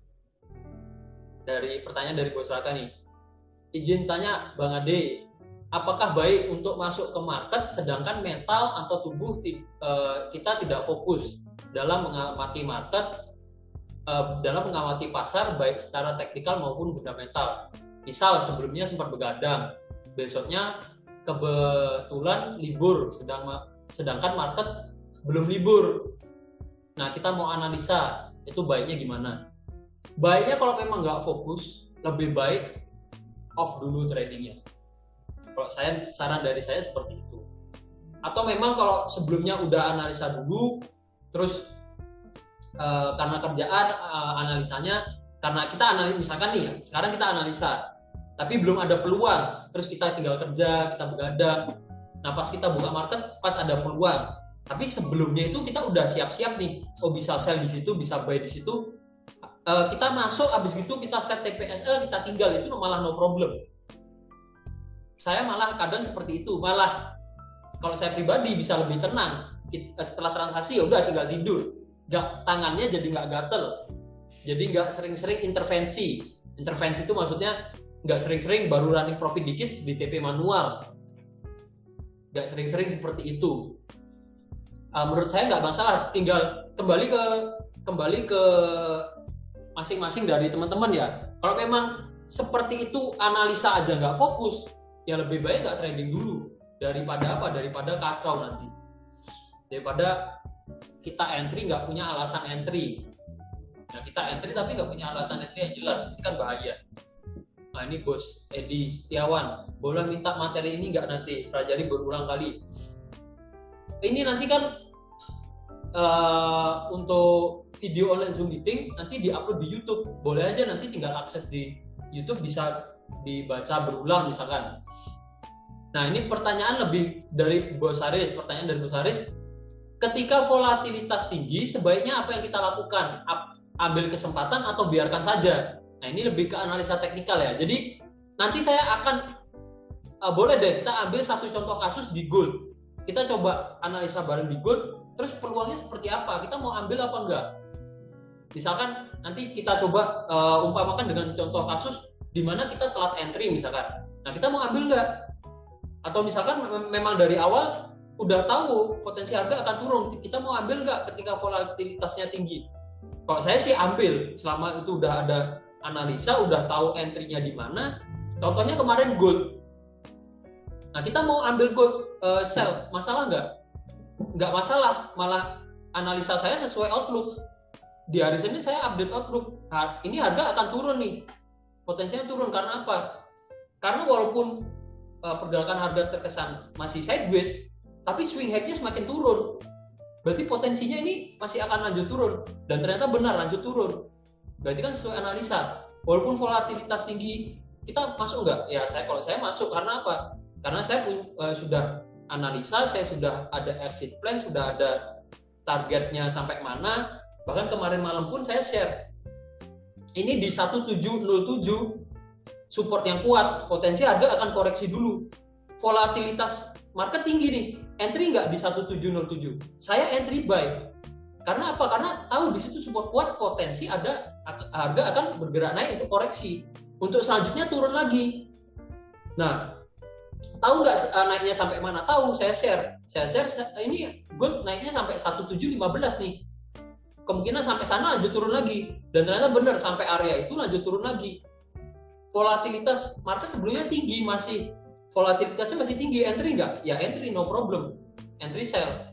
Dari pertanyaan dari Bos Raka nih, izin tanya Bang Ade, apakah baik untuk masuk ke market sedangkan mental atau tubuh uh, kita tidak fokus dalam mengamati market, uh, dalam mengamati pasar baik secara teknikal maupun fundamental. Misal sebelumnya sempat begadang, besoknya kebetulan libur, sedang sedangkan market belum libur. Nah kita mau analisa, itu baiknya gimana? Baiknya kalau memang nggak fokus, lebih baik off dulu tradingnya. Kalau saya, saran dari saya seperti itu. Atau memang kalau sebelumnya udah analisa dulu, terus uh, karena kerjaan uh, analisanya, karena kita analisa, misalkan nih ya, sekarang kita analisa, tapi belum ada peluang, terus kita tinggal kerja, kita begadang. Nah pas kita buka market, pas ada peluang. Tapi sebelumnya itu kita udah siap-siap nih, oh bisa sell di situ, bisa buy di situ. Uh, kita masuk, abis gitu kita set T P S L, kita tinggal, itu malah no problem. Saya malah kadang seperti itu, malah kalau saya pribadi bisa lebih tenang. Setelah transaksi ya udah tinggal tidur, gak, tangannya jadi nggak gatel, jadi nggak sering-sering intervensi. Intervensi itu maksudnya nggak sering-sering baru running profit dikit di T P manual, nggak sering-sering seperti itu. Uh, menurut saya nggak masalah, tinggal kembali ke kembali ke masing-masing dari teman-teman ya. Kalau memang seperti itu analisa aja nggak fokus, ya lebih baik nggak trading dulu daripada apa? Daripada kacau nanti. Daripada kita entry nggak punya alasan entry. Nah kita entry tapi nggak punya alasan entry yang jelas, ini kan bahaya. Nah ini Bos Edi Setiawan, boleh minta materi ini nggak nanti? Pelajari berulang kali. Ini nanti kan uh, untuk video online Zoom meeting nanti diupload di YouTube, boleh aja nanti tinggal akses di YouTube, bisa dibaca berulang misalkan. Nah ini pertanyaan lebih dari Bos Haris, pertanyaan dari Bos Haris, ketika volatilitas tinggi sebaiknya apa yang kita lakukan? Ambil kesempatan atau biarkan saja? Nah ini lebih ke analisa teknikal ya. Jadi nanti saya akan uh, boleh deh kita ambil satu contoh kasus di gold, kita coba analisa bareng di gold, terus peluangnya seperti apa, kita mau ambil apa enggak. Misalkan nanti kita coba uh, umpamakan dengan contoh kasus di mana kita telat entry misalkan. Nah, kita mau ambil nggak? Atau misalkan mem- memang dari awal udah tahu potensi harga akan turun, kita mau ambil nggak ketika volatilitasnya tinggi? Kalau saya sih ambil, selama itu udah ada analisa, udah tahu entry-nya di mana. Contohnya kemarin gold. Nah, kita mau ambil gold uh, sell, masalah nggak? Nggak masalah, malah analisa saya sesuai outlook. Di hari Senin saya update outlook, ini harga akan turun nih, potensinya turun. Karena apa? Karena walaupun uh, pergerakan harga terkesan masih sideways, tapi swing high-nya semakin turun, berarti potensinya ini masih akan lanjut turun, dan ternyata benar lanjut turun. Berarti kan sesuai analisa. Walaupun volatilitas tinggi, kita masuk nggak? Ya saya kalau saya masuk, karena apa? Karena saya pun uh, sudah analisa, saya sudah ada exit plan, sudah ada targetnya sampai mana. Bahkan kemarin malam pun saya share, ini di satu tujuh nol tujuh support yang kuat, potensi harga akan koreksi dulu. Volatilitas market tinggi nih, entry nggak di satu tujuh nol tujuh? Saya entry buy. Karena apa? Karena tahu di situ support kuat, potensi ada harga akan bergerak naik untuk koreksi. Untuk selanjutnya turun lagi. Nah, tahu nggak naiknya sampai mana? Tahu, saya share. Saya share ini gold naiknya sampai satu tujuh lima belas nih. Kemungkinan sampai sana lanjut turun lagi. Dan ternyata benar, sampai area itu lanjut turun lagi. Volatilitas market sebelumnya tinggi, masih volatilitasnya masih tinggi. Entry nggak? Ya entry, no problem. Entry sell.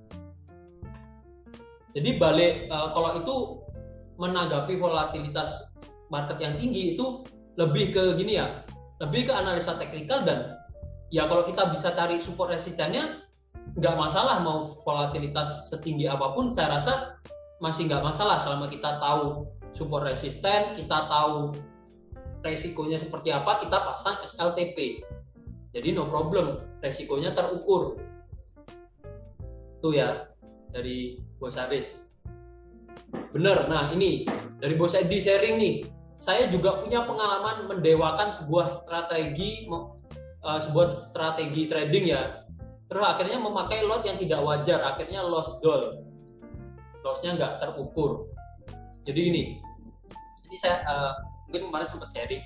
Jadi balik, uh, kalau itu menanggapi volatilitas market yang tinggi itu lebih ke gini ya, lebih ke analisa teknikal. Dan ya kalau kita bisa cari support resistennya, nggak masalah mau volatilitas setinggi apapun, saya rasa masih nggak masalah selama kita tahu support resisten, kita tahu resikonya seperti apa, kita pasang S L T P. Jadi no problem, resikonya terukur. Itu ya dari Bos Aris. Bener, nah ini dari Bos Edi sharing nih. Saya juga punya pengalaman mendewakan sebuah strategi uh, sebuah strategi trading ya. Terus akhirnya memakai lot yang tidak wajar, akhirnya loss goal. Lossnya nggak terukur. Jadi gini, ini saya uh, mungkin kemarin sempat sharing.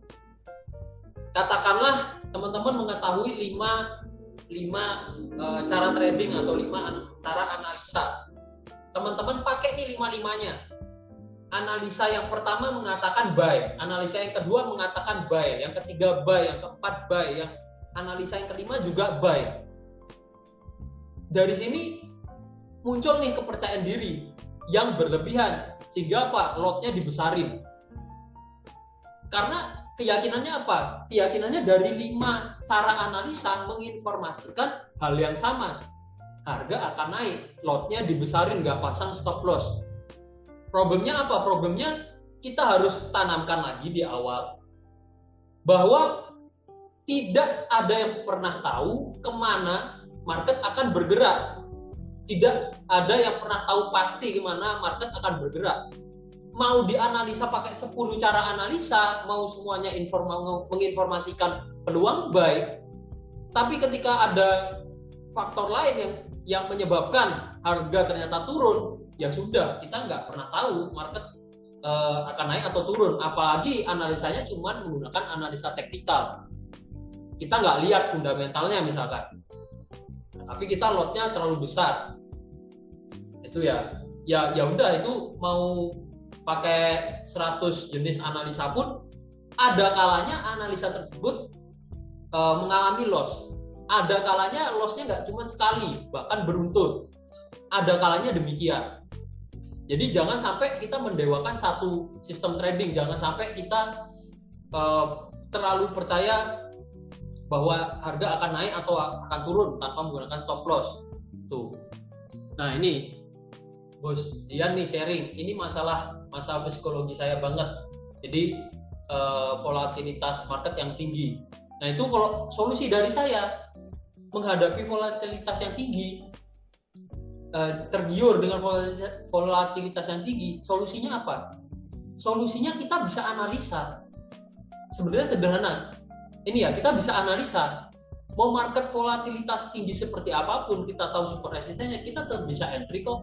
Katakanlah teman-teman mengetahui lima, lima uh, cara trading atau lima an- cara analisa. Teman-teman pakai nih lima-limanya. Analisa yang pertama mengatakan buy, analisa yang kedua mengatakan buy, yang ketiga buy, yang keempat buy, yang analisa yang kelima juga buy. Dari sini muncul nih kepercayaan diri yang berlebihan, sehingga apa? Lotnya dibesarin. Karena keyakinannya apa? Keyakinannya dari lima cara analisa menginformasikan hal yang sama. Harga akan naik, lotnya dibesarin, nggak pasang stop loss. Problemnya apa? Problemnya kita harus tanamkan lagi di awal bahwa tidak ada yang pernah tahu kemana market akan bergerak. Tidak ada yang pernah tahu pasti kemana market akan bergerak. Mau dianalisa pakai sepuluh cara analisa, mau semuanya inform- menginformasikan peluang buy, tapi ketika ada faktor lain yang yang menyebabkan harga ternyata turun, ya sudah, kita nggak pernah tahu market uh, akan naik atau turun. Apalagi analisanya cuma menggunakan analisa teknikal. Kita nggak lihat fundamentalnya misalkan. Tapi kita lotnya terlalu besar. Itu ya, ya ya udah, itu mau pakai seratus jenis analisa pun ada kalanya analisa tersebut e, mengalami loss. Ada kalanya lossnya nggak cuma sekali, bahkan beruntun. Ada kalanya demikian. Jadi jangan sampai kita mendewakan satu sistem trading, jangan sampai kita e, terlalu percaya bahwa harga akan naik atau akan turun tanpa menggunakan stop loss. Tuh. Nah ini Bos Dian nih sharing, ini masalah masalah psikologi saya banget. Jadi uh, volatilitas market yang tinggi. Nah itu kalau solusi dari saya menghadapi volatilitas yang tinggi, uh, tergiur dengan volatilitas yang tinggi, solusinya apa? Solusinya kita bisa analisa. Sebenarnya sederhana. Ini ya, kita bisa analisa. Mau market volatilitas tinggi seperti apapun, kita tahu support resistennya, kita tetap bisa entry kok.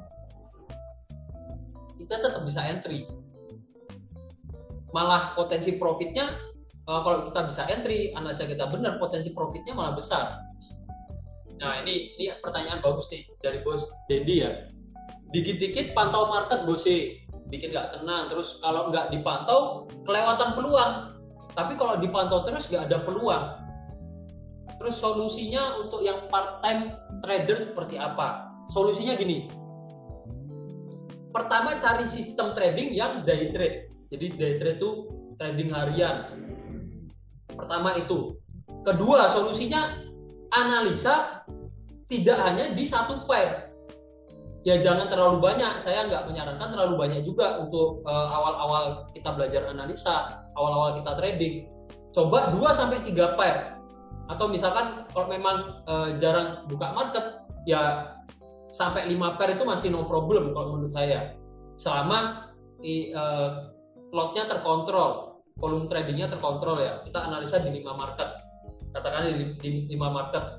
Kita tetap bisa entry. Malah potensi profitnya, uh, kalau kita bisa entry, analisa kita benar, potensi profitnya malah besar. Nah ini ini pertanyaan bagus nih dari Bos Dendi ya. Dikit-dikit pantau market Bos E, bikin nggak tenang. Terus kalau nggak dipantau, kelewatan peluang. Tapi kalau dipantau terus nggak ada peluang. Terus solusinya untuk yang part-time trader seperti apa? Solusinya gini. Pertama, cari sistem trading yang day trade. Jadi day trade itu trading harian. Pertama itu. Kedua, solusinya analisa tidak hanya di satu pair. Ya jangan terlalu banyak. Saya nggak menyarankan terlalu banyak juga untuk uh, awal-awal kita belajar analisa, awal-awal kita trading. Coba dua sampai tiga pair. Atau misalkan kalau memang uh, jarang buka market, ya sampai lima pair itu masih no problem kalau menurut saya. Selama i, uh, lotnya terkontrol, volume tradingnya terkontrol ya. Kita analisa di lima market. Katakan di, di lima market.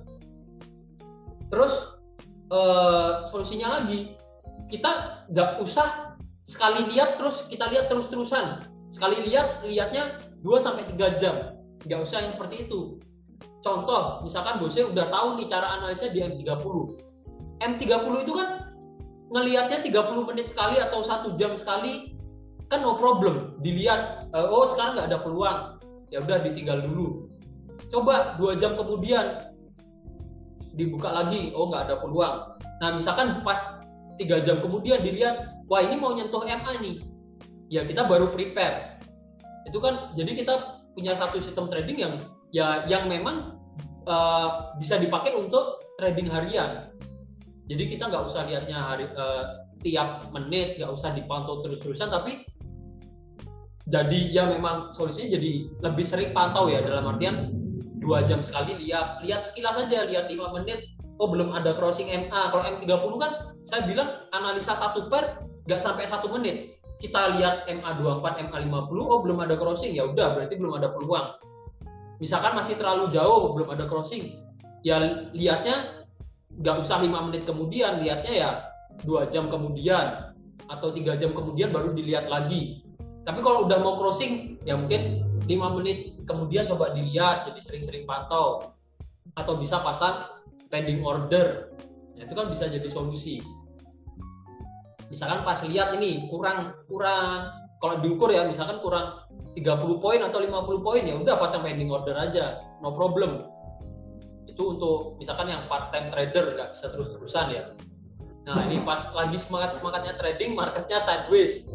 Terus uh, solusinya lagi, kita nggak usah sekali lihat terus kita lihat terus-terusan. Sekali lihat, lihatnya dua sampai tiga jam. Nggak usah yang seperti itu. Contoh, misalkan bosnya udah tahu nih cara analisa di M tiga puluh. M tiga puluh itu kan ngelihatnya tiga puluh menit sekali atau satu jam sekali, kan no problem. Dilihat, oh sekarang nggak ada peluang, ya udah ditinggal dulu. Coba dua jam kemudian dibuka lagi, oh nggak ada peluang. Nah misalkan pas tiga jam kemudian dilihat, wah ini mau nyentuh M A nih, ya kita baru prepare. Itu kan, jadi kita punya satu sistem trading yang ya yang memang uh, bisa dipakai untuk trading harian. Jadi kita nggak usah lihatnya hari uh, tiap menit, nggak usah dipantau terus-terusan, tapi jadi ya memang solusinya jadi lebih sering pantau ya, dalam artian dua jam sekali lihat, lihat sekilas saja, lihat lima menit, oh belum ada crossing M A. Kalau M tiga puluh kan saya bilang analisa satu pair nggak sampai satu menit. Kita lihat M A dua puluh empat, M A lima puluh, oh belum ada crossing, ya udah berarti belum ada peluang. Misalkan masih terlalu jauh, belum ada crossing, ya lihatnya nggak usah lima menit kemudian, lihatnya ya dua jam kemudian atau tiga jam kemudian baru dilihat lagi. Tapi kalau udah mau crossing, ya mungkin lima menit kemudian coba dilihat, jadi sering-sering pantau. Atau bisa pasang pending order, ya, itu kan bisa jadi solusi. Misalkan pas lihat ini kurang kurang kalau diukur ya, misalkan kurang tiga puluh poin atau lima puluh poin, ya udah pasang pending order aja, no problem. Itu untuk misalkan yang part time trader nggak bisa terus-terusan ya. Nah ini pas lagi semangat-semangatnya trading, marketnya sideways,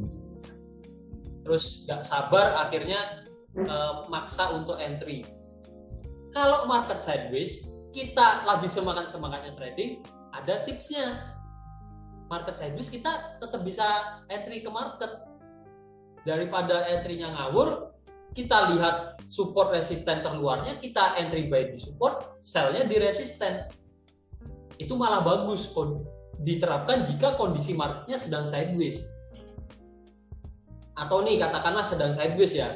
terus nggak sabar akhirnya eh, maksa untuk entry. Kalau market sideways, kita lagi semangat-semangatnya trading, ada tipsnya. Market sideways kita tetap bisa entry ke market. Daripada entry-nya ngawur, kita lihat support resisten terluarnya, kita entry buy di support, sell-nya di resisten. Itu malah bagus diterapkan jika kondisi marketnya sedang sideways. Atau nih katakanlah sedang sideways ya.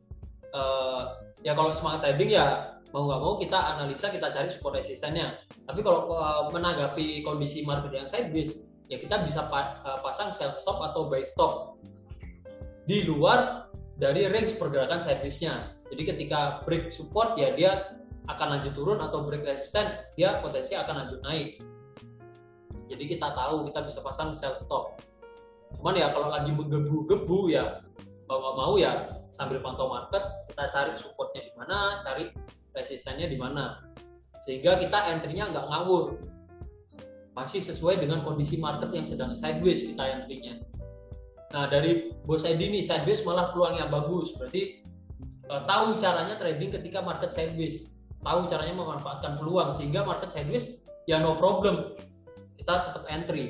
Uh, ya kalau semangat trading ya mau nggak mau kita analisa, kita cari support resistennya. Tapi kalau uh, menanggapi kondisi market yang sideways, ya kita bisa pa- uh, pasang sell stop atau buy stop di luar dari range pergerakan sideways-nya. Jadi ketika break support ya dia akan lanjut turun, atau break resisten dia potensi akan lanjut naik. Jadi kita tahu kita bisa pasang sell stop. Cuman ya kalau lagi menggebu-gebu ya mau nggak mau ya sambil pantau market, kita cari supportnya di mana, cari resistennya di mana, sehingga kita entry-nya nggak ngawur, masih sesuai dengan kondisi market yang sedang sideways kita entry-nya. Nah dari bos Edi nih, sideways malah peluang yang bagus, berarti uh, tahu caranya trading ketika market sideways, tahu caranya memanfaatkan peluang, sehingga market sideways ya no problem, kita tetap entry.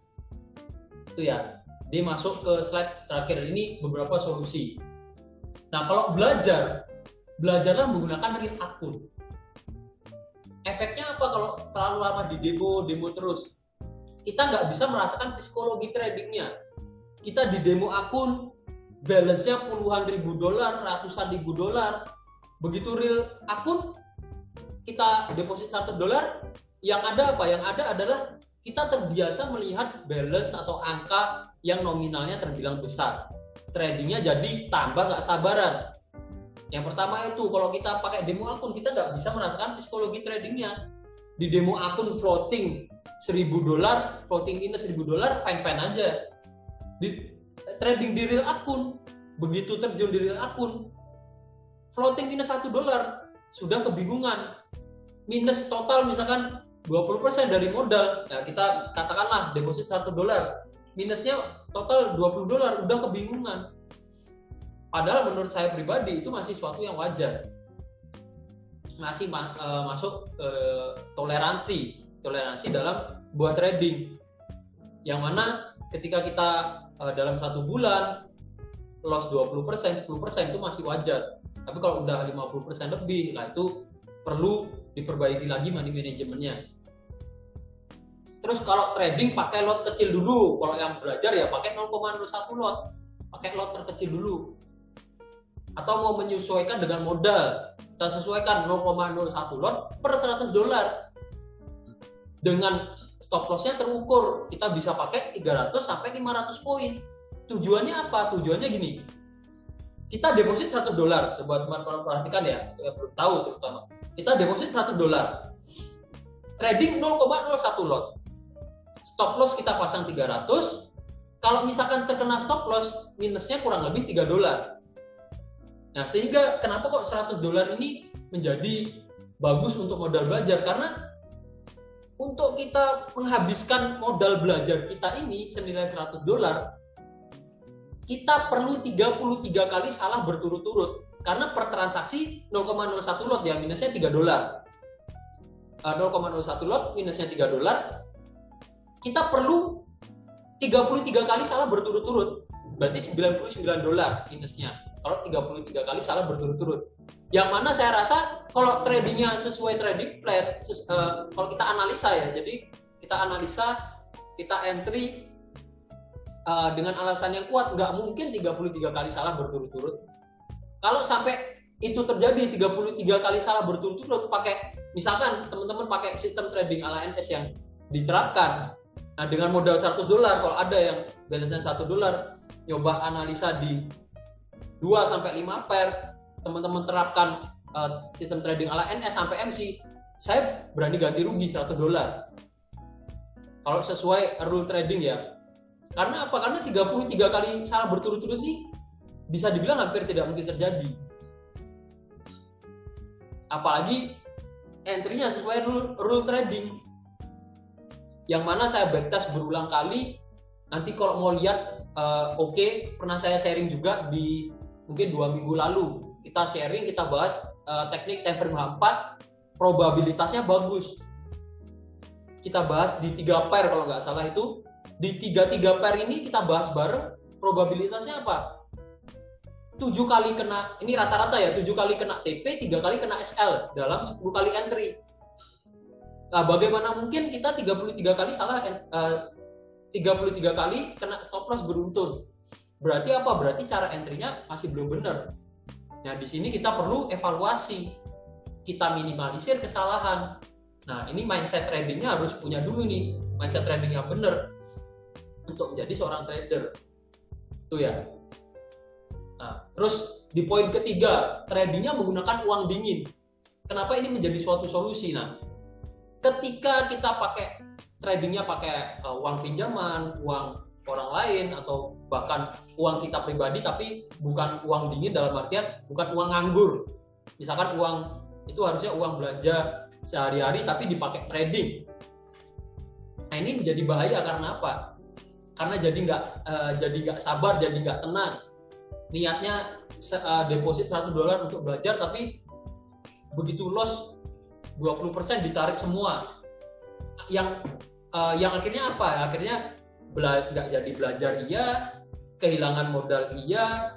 Itu ya. Jadi masuk ke slide terakhir ini beberapa solusi. Nah kalau belajar, belajarlah menggunakan real akun. Efeknya apa kalau terlalu lama di demo, demo terus? Kita nggak bisa merasakan psikologi tradingnya. Kita di demo akun, balance-nya puluhan ribu dolar, ratusan ribu dolar. Begitu real akun, kita deposit satu dolar, yang ada apa? Yang ada adalah kita terbiasa melihat balance atau angka yang nominalnya terbilang besar. Tradingnya jadi tambah nggak sabaran. Yang pertama itu, kalau kita pakai demo akun, kita nggak bisa merasakan psikologi tradingnya. Di demo akun floating seribu dolar, floating minus seribu dolar, fine-fine aja. Di trading di real akun, begitu terjun di real akun, floating minus satu dolar, sudah kebingungan. Minus total misalkan dua puluh persen dari modal, nah kita katakanlah deposit satu dolar, minusnya total dua puluh dolar, udah kebingungan. Padahal menurut saya pribadi itu masih suatu yang wajar, masih mas, uh, masuk uh, toleransi, toleransi dalam buat trading. Yang mana ketika kita uh, dalam satu bulan loss dua puluh persen, sepuluh persen itu masih wajar. Tapi kalau udah lima puluh persen lebih, lah itu perlu diperbaiki lagi money manajemennya. Terus kalau trading pakai lot kecil dulu, kalau yang belajar ya pakai nol koma nol satu lot, pakai lot terkecil dulu. Atau mau menyesuaikan dengan modal, kita sesuaikan nol koma nol satu lot per seratus dolar. Dengan stop loss-nya terukur, kita bisa pakai tiga ratus sampai lima ratus poin. Tujuannya apa? Tujuannya gini. Kita deposit seratus dolar, coba teman-teman perhatikan ya, atau yang belum tahu terutama. Kita deposit seratus dolar. Trading nol koma nol satu lot. Stop loss kita pasang tiga ratus. Kalau misalkan terkena stop loss, minusnya kurang lebih tiga dolar. Nah, sehingga kenapa kok seratus dolar ini menjadi bagus untuk modal belajar? Karena untuk kita menghabiskan modal belajar kita ini senilai seratus dolar, kita perlu tiga puluh tiga kali salah berturut-turut. Karena per transaksi nol koma nol satu lot ya, minusnya tiga dolar. nol koma nol satu lot minusnya tiga dolar. Kita perlu tiga puluh tiga kali salah berturut-turut. Berarti sembilan puluh sembilan dolar minusnya. Kalau tiga puluh tiga kali salah berturut-turut. Yang mana saya rasa kalau tradingnya sesuai trading plan, ses, uh, kalau kita analisa ya, jadi kita analisa, kita entry uh, dengan alasan yang kuat, nggak mungkin tiga puluh tiga kali salah berturut-turut. Kalau sampai itu terjadi tiga puluh tiga kali salah berturut-turut, pakai misalkan teman-teman pakai sistem trading ala N S yang diterapkan. Nah, dengan modal seratus dolar, kalau ada yang balance-nya satu dolar, coba analisa di dua sampai lima pair, teman-teman terapkan uh, sistem trading ala N S sampai M C, saya berani ganti rugi seratus dolar. Kalau sesuai rule trading ya. Karena apa? Karena tiga puluh tiga kali salah berturut-turut ini bisa dibilang hampir tidak mungkin terjadi. Apalagi entry-nya sesuai rule, rule trading. Yang mana saya backtest berulang kali. Nanti kalau mau lihat, uh, oke, okay, pernah saya sharing juga di mungkin dua minggu lalu. Kita sharing, kita bahas uh, teknik time frame H empat, probabilitasnya bagus. Kita bahas di tiga pair kalau nggak salah itu. Di tiga-tiga pair ini kita bahas bareng, probabilitasnya apa? tujuh kali kena, ini rata-rata ya, tujuh kali kena T P, tiga kali kena S L dalam sepuluh kali entry. Nah, bagaimana mungkin kita tiga puluh tiga kali salah, uh, tiga puluh tiga kali kena stop loss beruntun? Berarti apa? Berarti cara entry-nya masih belum benar. Nah, di sini kita perlu evaluasi. Kita minimalisir kesalahan. Nah, ini mindset tradingnya harus punya dulu nih. Mindset trading yang benar untuk menjadi seorang trader. Itu ya. Nah, terus di poin ketiga, tradingnya menggunakan uang dingin. Kenapa ini menjadi suatu solusi? Nah, ketika kita pakai tradingnya pakai uh, uang pinjaman, uang orang lain, atau bahkan uang kita pribadi tapi bukan uang dingin dalam artian bukan uang nganggur. Misalkan uang itu harusnya uang belanja sehari-hari tapi dipakai trading. Nah, ini menjadi bahaya karena apa? Karena jadi nggak uh, jadi nggak sabar, jadi nggak tenang. Niatnya uh, deposit seratus dolar untuk belajar tapi begitu loss dua puluh persen ditarik semua. Yang uh, yang akhirnya apa? Akhirnya bela- nggak jadi belajar iya, kehilangan modal iya,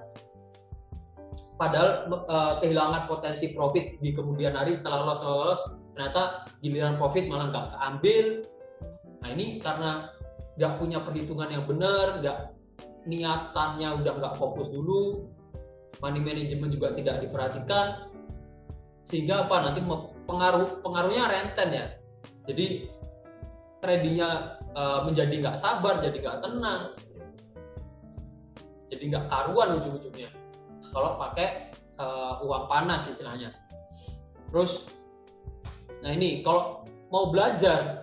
padahal uh, kehilangan potensi profit di kemudian hari setelah loss loss ternyata giliran profit malah nggak keambil. Nah, ini karena nggak punya perhitungan yang benar, nggak niatannya udah nggak fokus dulu, money management juga tidak diperhatikan, sehingga apa? Nanti pengaruh pengaruhnya renten ya. Jadi tradingnya uh, menjadi nggak sabar, jadi nggak tenang, jadi nggak karuan ujung-ujungnya kalau pakai uh, uang panas istilahnya. Terus, nah ini kalau mau belajar,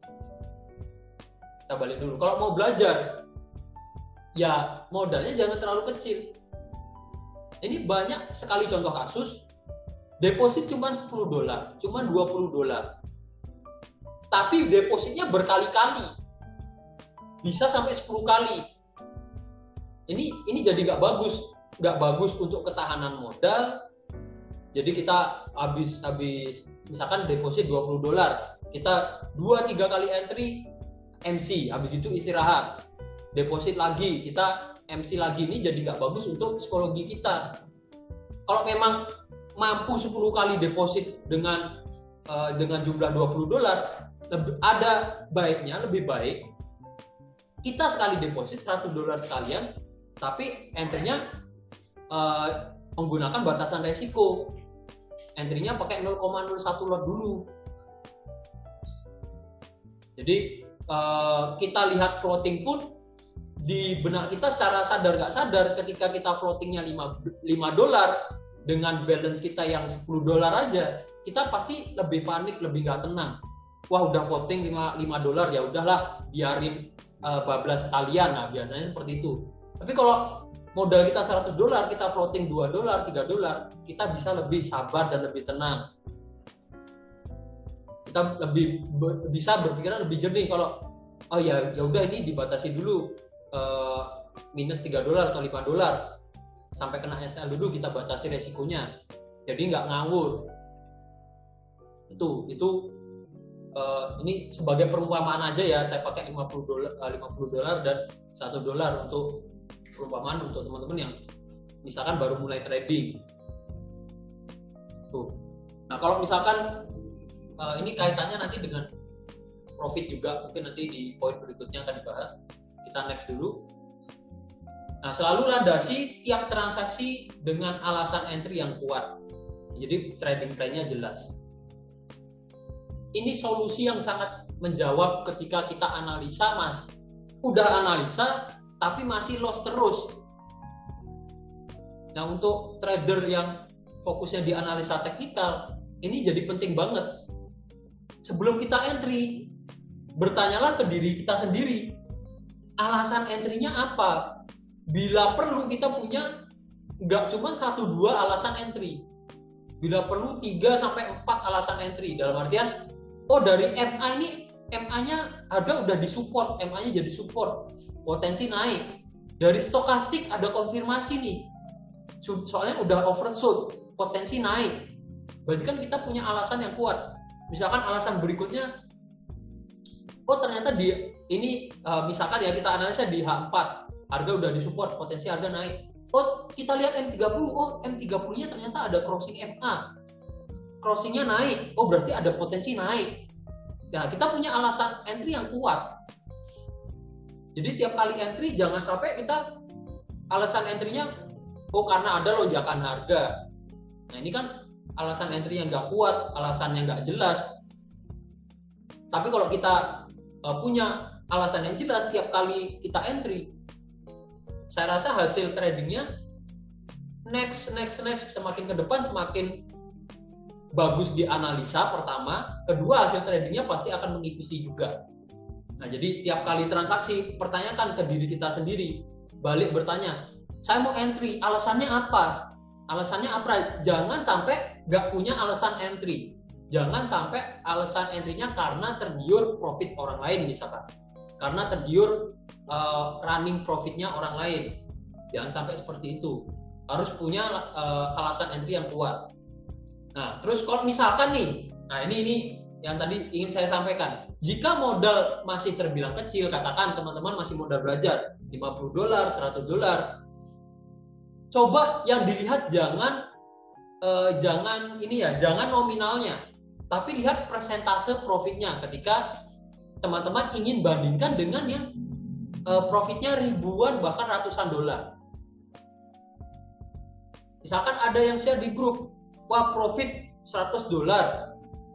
kita balik dulu. Kalau mau belajar, ya modalnya jangan terlalu kecil. Ini banyak sekali contoh kasus. Deposit cuma sepuluh dolar, cuma dua puluh dolar. Tapi depositnya berkali-kali. Bisa sampai sepuluh kali. Ini ini jadi nggak bagus. Nggak bagus untuk ketahanan modal. Jadi kita habis habis misalkan deposit dua puluh dolar, kita dua tiga kali entry M C, habis itu istirahat. Deposit lagi, kita M C lagi, ini jadi nggak bagus untuk psikologi kita. Kalau memang mampu sepuluh kali deposit dengan uh, dengan jumlah dua puluh dolar, lebih, ada baiknya lebih baik kita sekali deposit seratus dolar sekalian, tapi entry-nya uh, menggunakan batasan resiko. Entry-nya pakai nol koma nol satu lot dulu. Jadi uh, kita lihat floating pun di benak kita secara sadar nggak sadar, ketika kita floatingnya lima dolar dengan balance kita yang sepuluh dolar aja, kita pasti lebih panik, lebih nggak tenang. Wah, udah floating lima dolar, ya udahlah biarin uh, bablas sekalian. Nah, biasanya seperti itu. Tapi kalau modal kita seratus dolar, kita floating dua dolar, tiga dolar, kita bisa lebih sabar dan lebih tenang. Kita lebih ber, bisa berpikiran lebih jernih kalau oh ya ya udah ini dibatasi dulu uh, minus tiga dolar atau lima dolar sampai kena S L dulu, kita batasi resikonya. Jadi nggak ngawur. Itu itu uh, ini sebagai perumpamaan aja ya, saya pakai lima puluh dolar uh, lima puluh dolar dan satu dolar untuk perumpamaan untuk teman-teman yang misalkan baru mulai trading. Tuh. Nah, kalau misalkan uh, ini kaitannya nanti dengan profit juga, mungkin nanti di poin berikutnya akan dibahas. Kita next dulu. Nah, selalu landasi tiap transaksi dengan alasan entry yang kuat. Jadi trading plan-nya jelas. Ini solusi yang sangat menjawab ketika kita analisa, Mas. Udah analisa tapi masih loss terus. Nah, untuk trader yang fokusnya di analisa teknikal, ini jadi penting banget. Sebelum kita entry, bertanyalah ke diri kita sendiri, alasan entry-nya apa? Bila perlu kita punya nggak cuma satu dua alasan entry. Bila perlu tiga sampai empat alasan entry. Dalam artian, oh dari M A ini, M A-nya ada udah disupport, M A-nya jadi support, potensi naik. Dari stokastik ada konfirmasi nih, soalnya udah oversold, potensi naik. Berarti kan kita punya alasan yang kuat. Misalkan alasan berikutnya, oh ternyata di ini uh, misalkan ya kita analisa di H empat, harga udah disupport, potensi harga naik. Oh kita lihat M tiga puluh, oh M tiga puluh-nya ternyata ada crossing M A, crossingnya naik, oh berarti ada potensi naik. Nah, kita punya alasan entry yang kuat. Jadi tiap kali entry jangan sampai kita alasan entry-nya oh karena ada lonjakan harga. Nah, ini kan alasan entry yang nggak kuat, alasan yang nggak jelas. Tapi kalau kita uh, punya alasan yang jelas tiap kali kita entry, saya rasa hasil tradingnya next, next, next, semakin ke depan semakin bagus di analisa pertama, kedua hasil tradingnya pasti akan mengikuti juga. Nah, jadi tiap kali transaksi pertanyakan ke diri kita sendiri, balik bertanya, saya mau entry, alasannya apa? Alasannya apa? Jangan sampai nggak punya alasan entry. Jangan sampai alasan entry-nya karena tergiur profit orang lain misalkan, karena tergiur uh, running profitnya orang lain. Jangan sampai seperti itu. Harus punya uh, alasan entry yang kuat. Nah, terus kalau misalkan nih, nah ini ini yang tadi ingin saya sampaikan. Jika modal masih terbilang kecil, katakan teman-teman masih modal belajar lima puluh dolar, seratus dolar. Coba yang dilihat jangan eh, jangan ini ya, jangan nominalnya, tapi lihat persentase profitnya ketika teman-teman ingin bandingkan dengan yang eh, profitnya ribuan bahkan ratusan dolar. Misalkan ada yang share di grup, wah profit seratus dolar.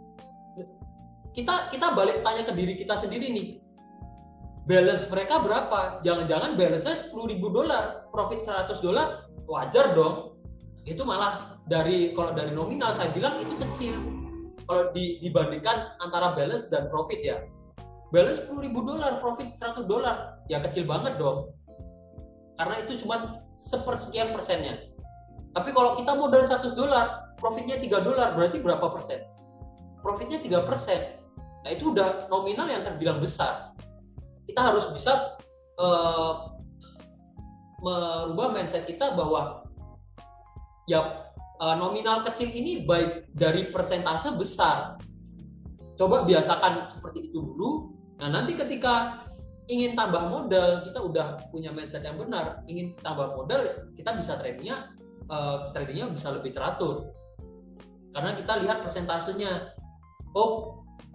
Kita kita balik tanya ke diri kita sendiri nih. Balance mereka berapa? Jangan-jangan balance-nya sepuluh ribu dolar, profit seratus dolar, wajar dong. Itu malah dari kalau dari nominal saya bilang itu kecil. Kalau di, dibandingkan antara balance dan profit ya. Balance sepuluh ribu dolar, profit seratus dolar, ya kecil banget dong. Karena itu cuma sepersekian persennya. Tapi kalau kita modal seratus dolar, profitnya tiga dolar, berarti berapa persen? Profitnya tiga persen. Nah, itu udah nominal yang terbilang besar. Kita harus bisa uh, merubah mindset kita bahwa ya uh, nominal kecil ini baik dari persentase besar. Coba biasakan seperti itu dulu. Nah, nanti ketika ingin tambah modal, kita udah punya mindset yang benar. Ingin tambah modal, kita bisa tradingnya uh, tradingnya bisa lebih teratur. Karena kita lihat persentasenya. Oh,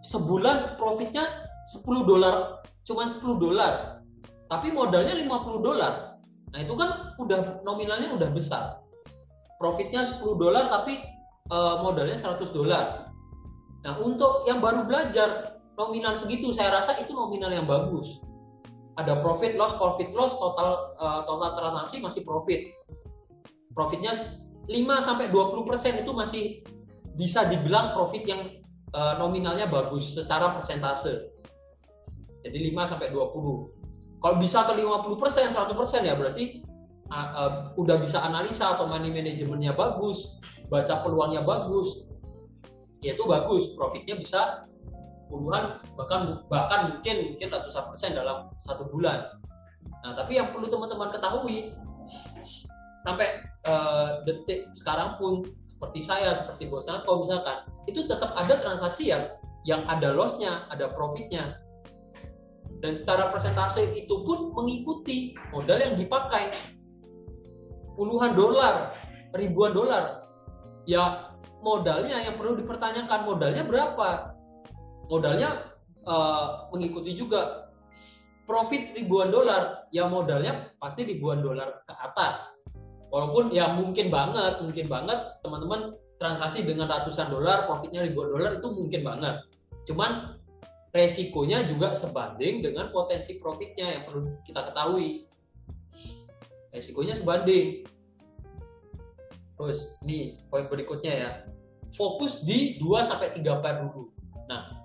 sebulan profitnya sepuluh dolar, cuman sepuluh dolar, tapi modalnya lima puluh dolar. Nah itu kan udah nominalnya udah besar. Profitnya sepuluh dolar tapi uh, modalnya seratus dolar. Nah untuk yang baru belajar nominal segitu, saya rasa itu nominal yang bagus. Ada profit loss, profit loss, total uh, total transaksi masih profit. Profitnya lima sampai dua puluh persen itu masih bisa dibilang profit yang uh, nominalnya bagus secara persentase. Jadi lima sampai dua puluh. Kalau bisa ke lima puluh persen, seratus persen ya berarti uh, uh, udah bisa analisa atau money manajemennya bagus, baca peluangnya bagus. Ya itu bagus, profitnya bisa puluhan bahkan bahkan mungkin mungkin ratusan persen dalam satu bulan. Nah, tapi yang perlu teman-teman ketahui sampai uh, detik sekarang pun seperti saya, seperti Bos Narko misalkan, itu tetap ada transaksi yang yang ada loss-nya, ada profitnya. Dan secara persentase itu pun mengikuti modal yang dipakai. Puluhan dolar, ribuan dolar. Ya modalnya yang perlu dipertanyakan, modalnya berapa? Modalnya uh, mengikuti juga. Profit ribuan dolar, ya modalnya pasti ribuan dolar ke atas. Walaupun ya mungkin banget, mungkin banget teman-teman transaksi dengan ratusan dolar, profitnya ribuan dolar itu mungkin banget. Cuman resikonya juga sebanding dengan potensi profitnya yang perlu kita ketahui. Resikonya sebanding. Terus nih poin berikutnya ya. Fokus di dua sampai tiga pair dulu. Nah,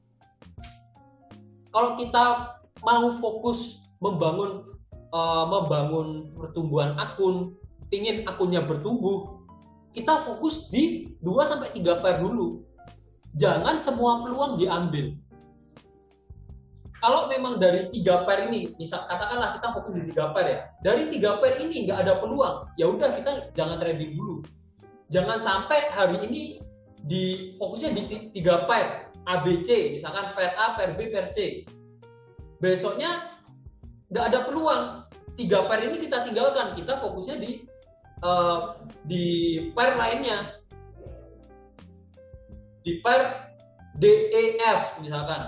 kalau kita mau fokus membangun uh, membangun pertumbuhan akun, ingin akunnya bertumbuh, kita fokus di dua sampai tiga pair dulu. Jangan semua peluang diambil. Kalau memang dari tiga pair ini, misal katakanlah kita fokus di tiga pair ya. Dari tiga pair ini nggak ada peluang, ya udah kita jangan trading dulu. Jangan sampai hari ini di fokusnya di tiga pair A B C, misalkan pair A, pair B, pair C. Besoknya nggak ada peluang. Tiga pair ini kita tinggalkan, kita fokusnya di Uh, di pair lainnya, di pair D E F misalkan.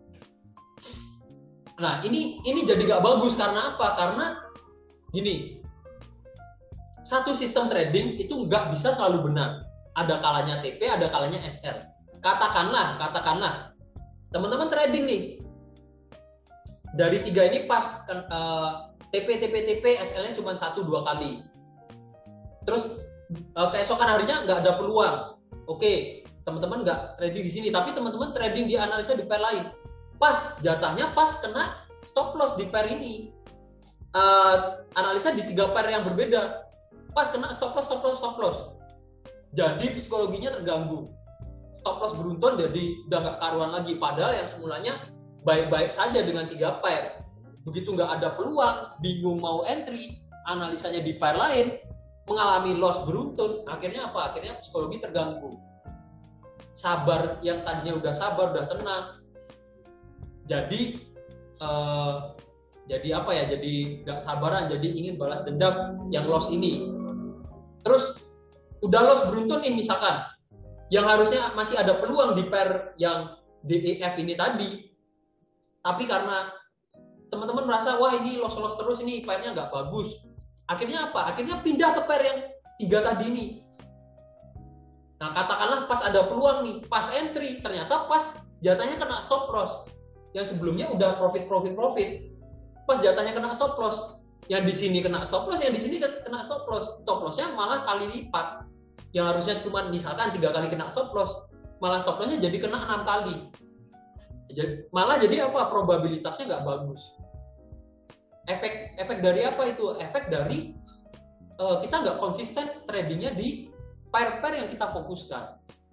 Nah ini ini jadi gak bagus karena apa? Karena gini, satu sistem trading itu nggak bisa selalu benar. Ada kalanya T P, ada kalanya S R. Katakanlah, katakanlah teman-teman trading nih, dari tiga ini pas kan, uh, T P, T P, T P, S L-nya cuma satu dua kali. Terus uh, keesokan harinya nggak ada peluang. Oke, teman-teman nggak trading di sini, tapi teman-teman trading di analisa di pair lain. Pas jatahnya pas kena stop loss di pair ini. Uh, analisa di tiga pair yang berbeda. Pas kena stop loss, stop loss, stop loss. Jadi psikologinya terganggu. Stop loss beruntun jadi udah nggak karuan lagi. Padahal yang semulanya baik-baik saja dengan tiga pair. Begitu nggak ada peluang, bingung mau entry, analisanya di pair lain, mengalami loss beruntun, akhirnya apa? Akhirnya psikologi terganggu. Sabar yang tadinya udah sabar, udah tenang, jadi uh, jadi apa ya? Jadi nggak sabaran, jadi ingin balas dendam yang loss ini. Terus udah loss beruntun nih misalkan, yang harusnya masih ada peluang di pair yang D E F ini tadi, tapi karena teman-teman merasa wah ini loss-loss terus ini pairnya nggak bagus. Akhirnya apa? Akhirnya pindah ke pair yang tiga tadi nih. Nah katakanlah pas ada peluang nih, pas entry, ternyata pas jatahnya kena stop loss. Yang sebelumnya udah profit, profit, profit. Pas jatahnya kena stop loss. Yang di sini kena stop loss, yang di sini kena stop loss. Stop lossnya malah kali lipat. Yang harusnya cuma misalkan tiga kali kena stop loss, malah stop lossnya jadi kena enam kali. Jadi, malah jadi apa? Probabilitasnya nggak bagus. Efek efek dari apa itu? Efek dari uh, kita nggak konsisten tradingnya di pair-pair yang kita fokuskan.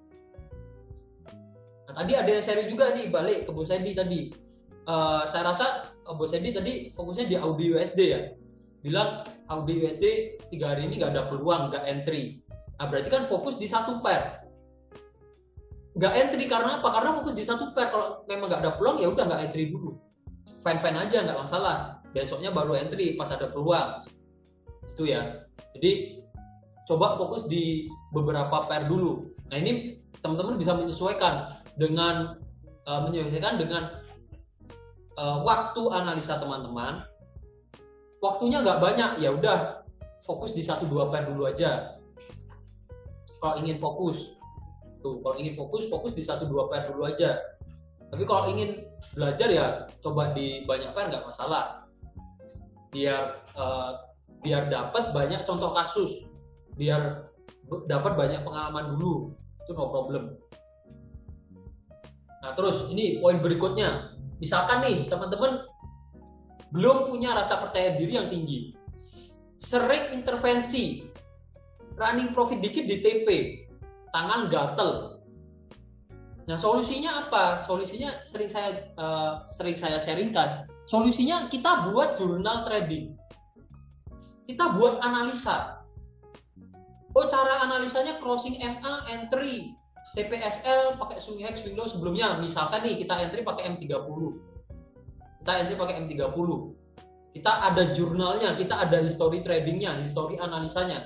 Nah, tadi ada yang seri juga nih, balik ke Bos Edi tadi. Uh, saya rasa uh, Bos Edi tadi fokusnya di Audi U S D ya. Bilang Audi U S D tiga hari ini nggak ada peluang, nggak entry. Nah berarti kan fokus di satu pair. Nggak entry karena apa? Karena fokus di satu pair. Kalau memang nggak ada peluang ya udah nggak entry dulu. Fine-fine aja, nggak masalah. Besoknya baru entry pas ada peluang. Itu ya. Jadi coba fokus di beberapa pair dulu. Nah ini teman-teman bisa menyesuaikan dengan uh, menyesuaikan dengan uh, waktu analisa teman-teman. Waktunya nggak banyak, ya udah fokus di satu dua pair dulu aja. Kalau ingin fokus, tuh kalau ingin fokus fokus di satu dua pair dulu aja. Tapi kalau ingin belajar ya coba di banyak pair nggak masalah. Biar uh, biar dapat banyak contoh kasus, biar dapat banyak pengalaman dulu, itu no problem. Nah terus ini poin berikutnya, misalkan nih teman-teman belum punya rasa percaya diri yang tinggi, sering intervensi, running profit dikit di T P, tangan gatel. Nah solusinya apa? Solusinya sering saya uh, sering saya sharingkan. Solusinya kita buat jurnal trading, kita buat analisa. Oh cara analisanya crossing M A, entry, T P S L pakai swing high, swing low sebelumnya. Misalkan nih kita entry pakai M tiga puluh. Kita entry pakai M tiga puluh. Kita ada jurnalnya, kita ada history tradingnya, history analisanya.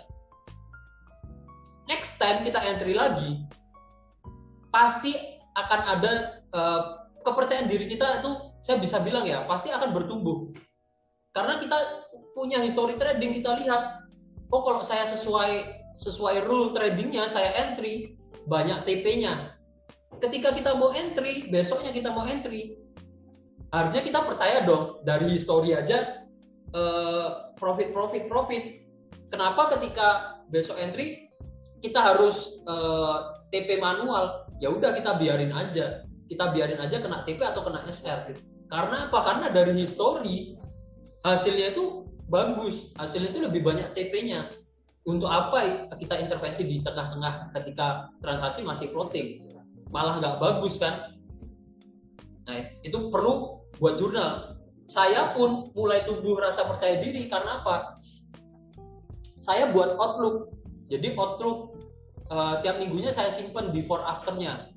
Next time kita entry lagi, pasti akan ada uh, kepercayaan diri kita itu, saya bisa bilang ya, pasti akan bertumbuh. Karena kita punya history trading, kita lihat, oh kalau saya sesuai sesuai rule tradingnya, saya entry, banyak T P-nya. Ketika kita mau entry, besoknya kita mau entry, harusnya kita percaya dong dari history aja uh, profit profit profit. Kenapa ketika besok entry kita harus uh, T P manual? Ya udah kita biarin aja, kita biarin aja kena T P atau kena S R. Karena apa? Karena dari history hasilnya itu bagus, hasilnya itu lebih banyak T P-nya. Untuk apa kita intervensi di tengah-tengah ketika transaksi masih floating? Malah nggak bagus kan? Nah itu perlu buat jurnal. Saya pun mulai tumbuh rasa percaya diri karena apa? Saya buat outlook. Jadi outlook uh, tiap minggunya saya simpan before afternya.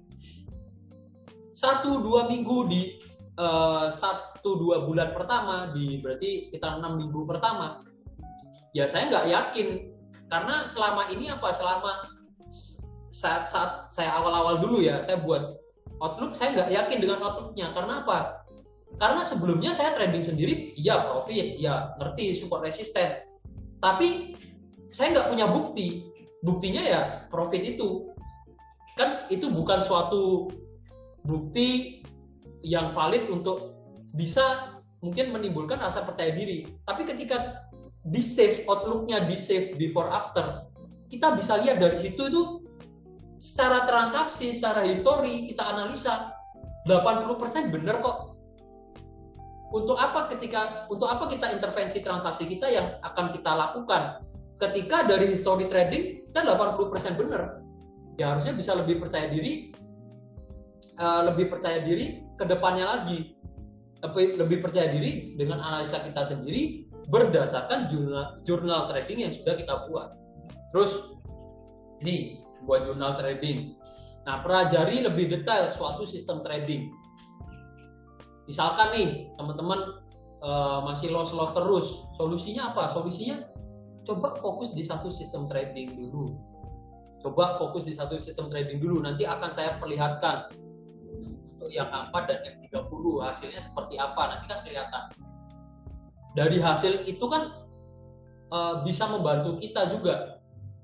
Satu dua minggu di uh, satu dua bulan pertama, di berarti sekitar enam minggu pertama. Ya saya nggak yakin karena selama ini apa? Selama saat, saat saya awal-awal dulu ya, saya buat outlook, saya nggak yakin dengan outlooknya. Karena apa? Karena sebelumnya saya trading sendiri, iya profit, ya ngerti support resisten. Tapi saya nggak punya bukti. Buktinya ya profit itu. Kan itu bukan suatu bukti yang valid untuk bisa mungkin menimbulkan rasa percaya diri. Tapi ketika di save outlooknya, di save before after, kita bisa lihat dari situ itu secara transaksi, secara history kita analisa delapan puluh persen benar kok. Untuk apa ketika untuk apa kita intervensi transaksi kita yang akan kita lakukan? Ketika dari history trading kita delapan puluh persen benar. Ya harusnya bisa lebih percaya diri uh, lebih percaya diri ke depannya lagi. Lebih, lebih percaya diri dengan analisa kita sendiri berdasarkan jurnal, jurnal trading yang sudah kita buat. Terus ini buat jurnal trading. Nah, pelajari lebih detail suatu sistem trading. Misalkan nih teman-teman uh, masih loss-loss terus, solusinya apa? Solusinya coba fokus di satu sistem trading dulu. Coba fokus di satu sistem trading dulu. Nanti akan saya perlihatkan untuk yang empat dan M tiga puluh hasilnya seperti apa. Nanti kan kelihatan. Dari hasil itu kan uh, bisa membantu kita juga.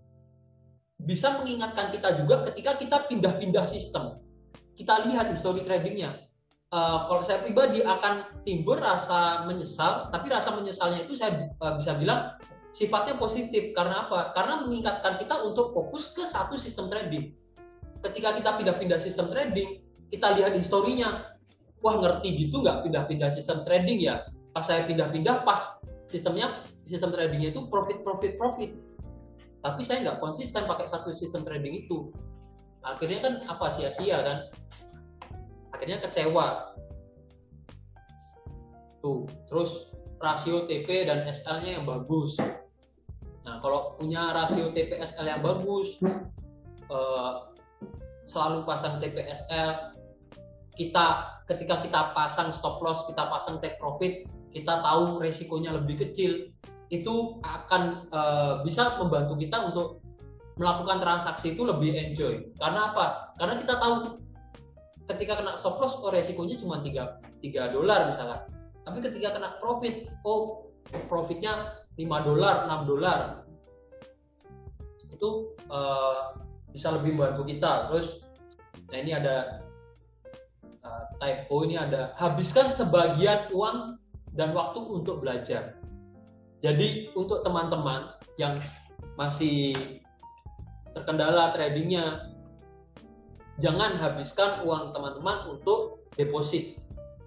Bisa mengingatkan kita juga ketika kita pindah-pindah sistem. Kita lihat history tradingnya. Uh, kalau saya pribadi akan timbul rasa menyesal, tapi rasa menyesalnya itu saya uh, bisa bilang sifatnya positif. Karena apa? Karena mengingatkan kita untuk fokus ke satu sistem trading. Ketika kita pindah-pindah sistem trading, kita lihat historinya, wah ngerti gitu nggak pindah-pindah sistem trading ya? Pas saya pindah-pindah, pas sistemnya sistem tradingnya itu profit profit profit. Tapi saya nggak konsisten pakai satu sistem trading itu. Akhirnya kan apa sia-sia kan? Akhirnya kecewa. Tuh, terus rasio T P dan S L-nya yang bagus. Nah, kalau punya rasio T P S L yang bagus, eh, selalu pasang T P S L. Kita ketika kita pasang stop loss, kita pasang take profit, kita tahu resikonya lebih kecil. Itu akan eh, bisa membantu kita untuk melakukan transaksi itu lebih enjoy. Karena apa? Karena kita tahu ketika kena stop loss, oh resikonya cuma tiga dolar misalkan. Tapi ketika kena profit, oh profitnya lima dolar, enam dolar. Itu uh, bisa lebih membantu kita. Terus nah ini ada uh, typo, ini ada habiskan sebagian uang dan waktu untuk belajar. Jadi untuk teman-teman yang masih terkendala tradingnya, jangan habiskan uang teman-teman untuk deposit.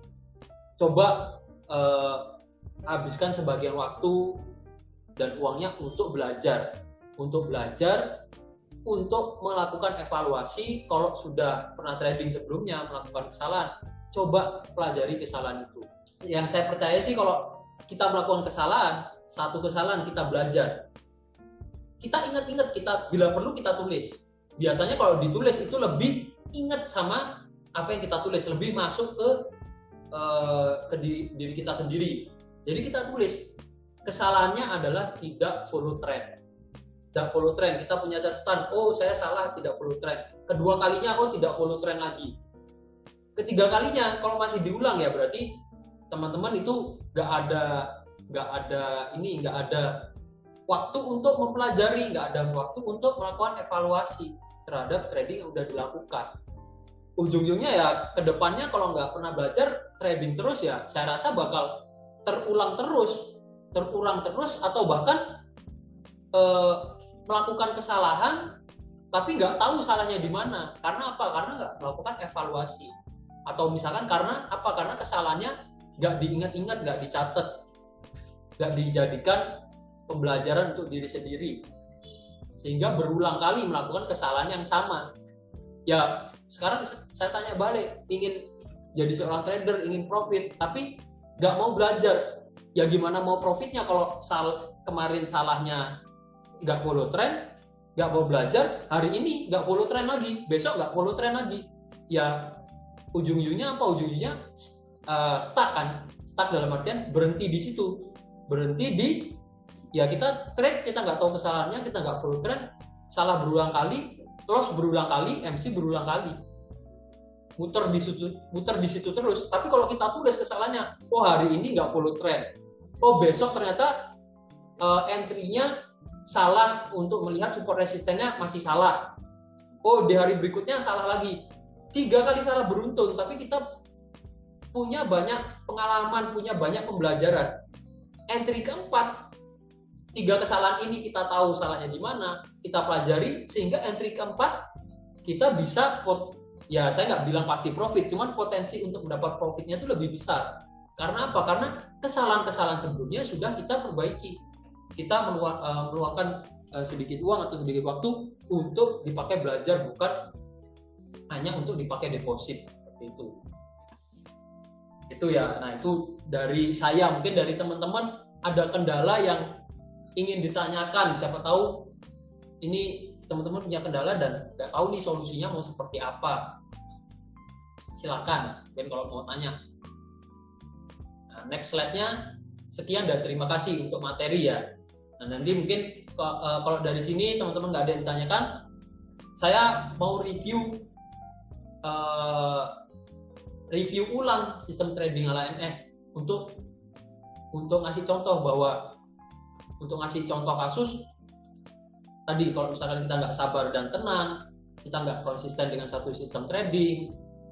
Coba eh, habiskan sebagian waktu dan uangnya untuk belajar, untuk belajar, untuk melakukan evaluasi. Kalau sudah pernah trading sebelumnya melakukan kesalahan, coba pelajari kesalahan itu. Yang saya percaya sih, kalau kita melakukan kesalahan, satu kesalahan kita belajar, kita ingat-ingat, kita bila perlu kita tulis. Biasanya kalau ditulis itu lebih ingat sama apa yang kita tulis, lebih masuk ke uh, ke diri, diri kita sendiri. Jadi kita tulis, kesalahannya adalah tidak follow trend. Tidak follow trend, kita punya catatan, oh saya salah tidak follow trend. Kedua kalinya, oh tidak follow trend lagi. Ketiga kalinya, kalau masih diulang ya berarti teman-teman itu nggak ada nggak ada ini nggak ada waktu untuk mempelajari, nggak ada waktu untuk melakukan evaluasi terhadap trading yang udah dilakukan. Ujung-ujungnya ya kedepannya kalau nggak pernah belajar trading terus, ya saya rasa bakal terulang terus, terulang terus atau bahkan eh, melakukan kesalahan tapi nggak tahu salahnya di mana. Karena apa? Karena nggak melakukan evaluasi. Atau misalkan karena apa? Karena kesalahannya nggak diingat-ingat, nggak dicatat, nggak dijadikan pembelajaran untuk diri sendiri, sehingga berulang kali melakukan kesalahan yang sama. Ya sekarang saya tanya balik, ingin jadi seorang trader, ingin profit, tapi nggak mau belajar. Ya gimana mau profitnya kalau sal kemarin salahnya nggak follow trend, nggak mau belajar, hari ini nggak follow trend lagi, besok nggak follow trend lagi. Ya ujung-ujungnya apa? Ujung-ujungnya uh, stuck kan? Stuck dalam artian berhenti di situ, berhenti di ya kita trade, kita nggak tahu kesalahannya, kita nggak follow trend, salah berulang kali, loss berulang kali, M C berulang kali, muter di situ, muter di situ terus. Tapi kalau kita tulis kesalahannya, oh hari ini nggak follow trend, oh besok ternyata uh, entry-nya salah untuk melihat support resistennya masih salah, oh di hari berikutnya salah lagi, tiga kali salah beruntun. Tapi kita punya banyak pengalaman, punya banyak pembelajaran. Entry keempat, tiga kesalahan ini kita tahu salahnya di mana, kita pelajari, sehingga entry keempat kita bisa pot, ya saya nggak bilang pasti profit, cuman potensi untuk mendapat profitnya itu lebih besar. Karena apa? Karena kesalahan-kesalahan sebelumnya sudah kita perbaiki, kita meluang, uh, meluangkan uh, sedikit uang atau sedikit waktu untuk dipakai belajar, bukan hanya untuk dipakai deposit seperti itu. Itu ya. Nah itu dari saya. Mungkin dari teman-teman ada kendala yang ingin ditanyakan, siapa tahu ini teman-teman punya kendala dan nggak tahu nih solusinya mau seperti apa. Silakan, Ben, kalau mau tanya. Nah, next slide-nya sekian dan terima kasih untuk materi ya. Nah nanti mungkin kalau dari sini teman-teman nggak ada yang ditanyakan, saya mau review uh, review ulang sistem trading ala M S untuk untuk ngasih contoh bahwa untuk ngasih contoh kasus tadi, kalau misalkan kita nggak sabar dan tenang, kita nggak konsisten dengan satu sistem trading,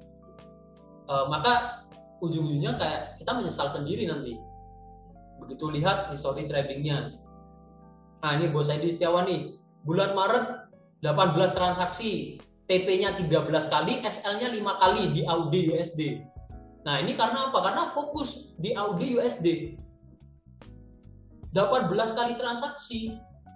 uh, maka ujung-ujungnya kayak kita menyesal sendiri nanti begitu lihat history tradingnya. Nah ini bos Saidi Setiawan nih, bulan Maret delapan belas transaksi, T P-nya tiga belas kali, S L-nya lima kali di A U D U S D. Nah ini karena apa? Karena fokus di A U D U S D. delapan belas kali transaksi,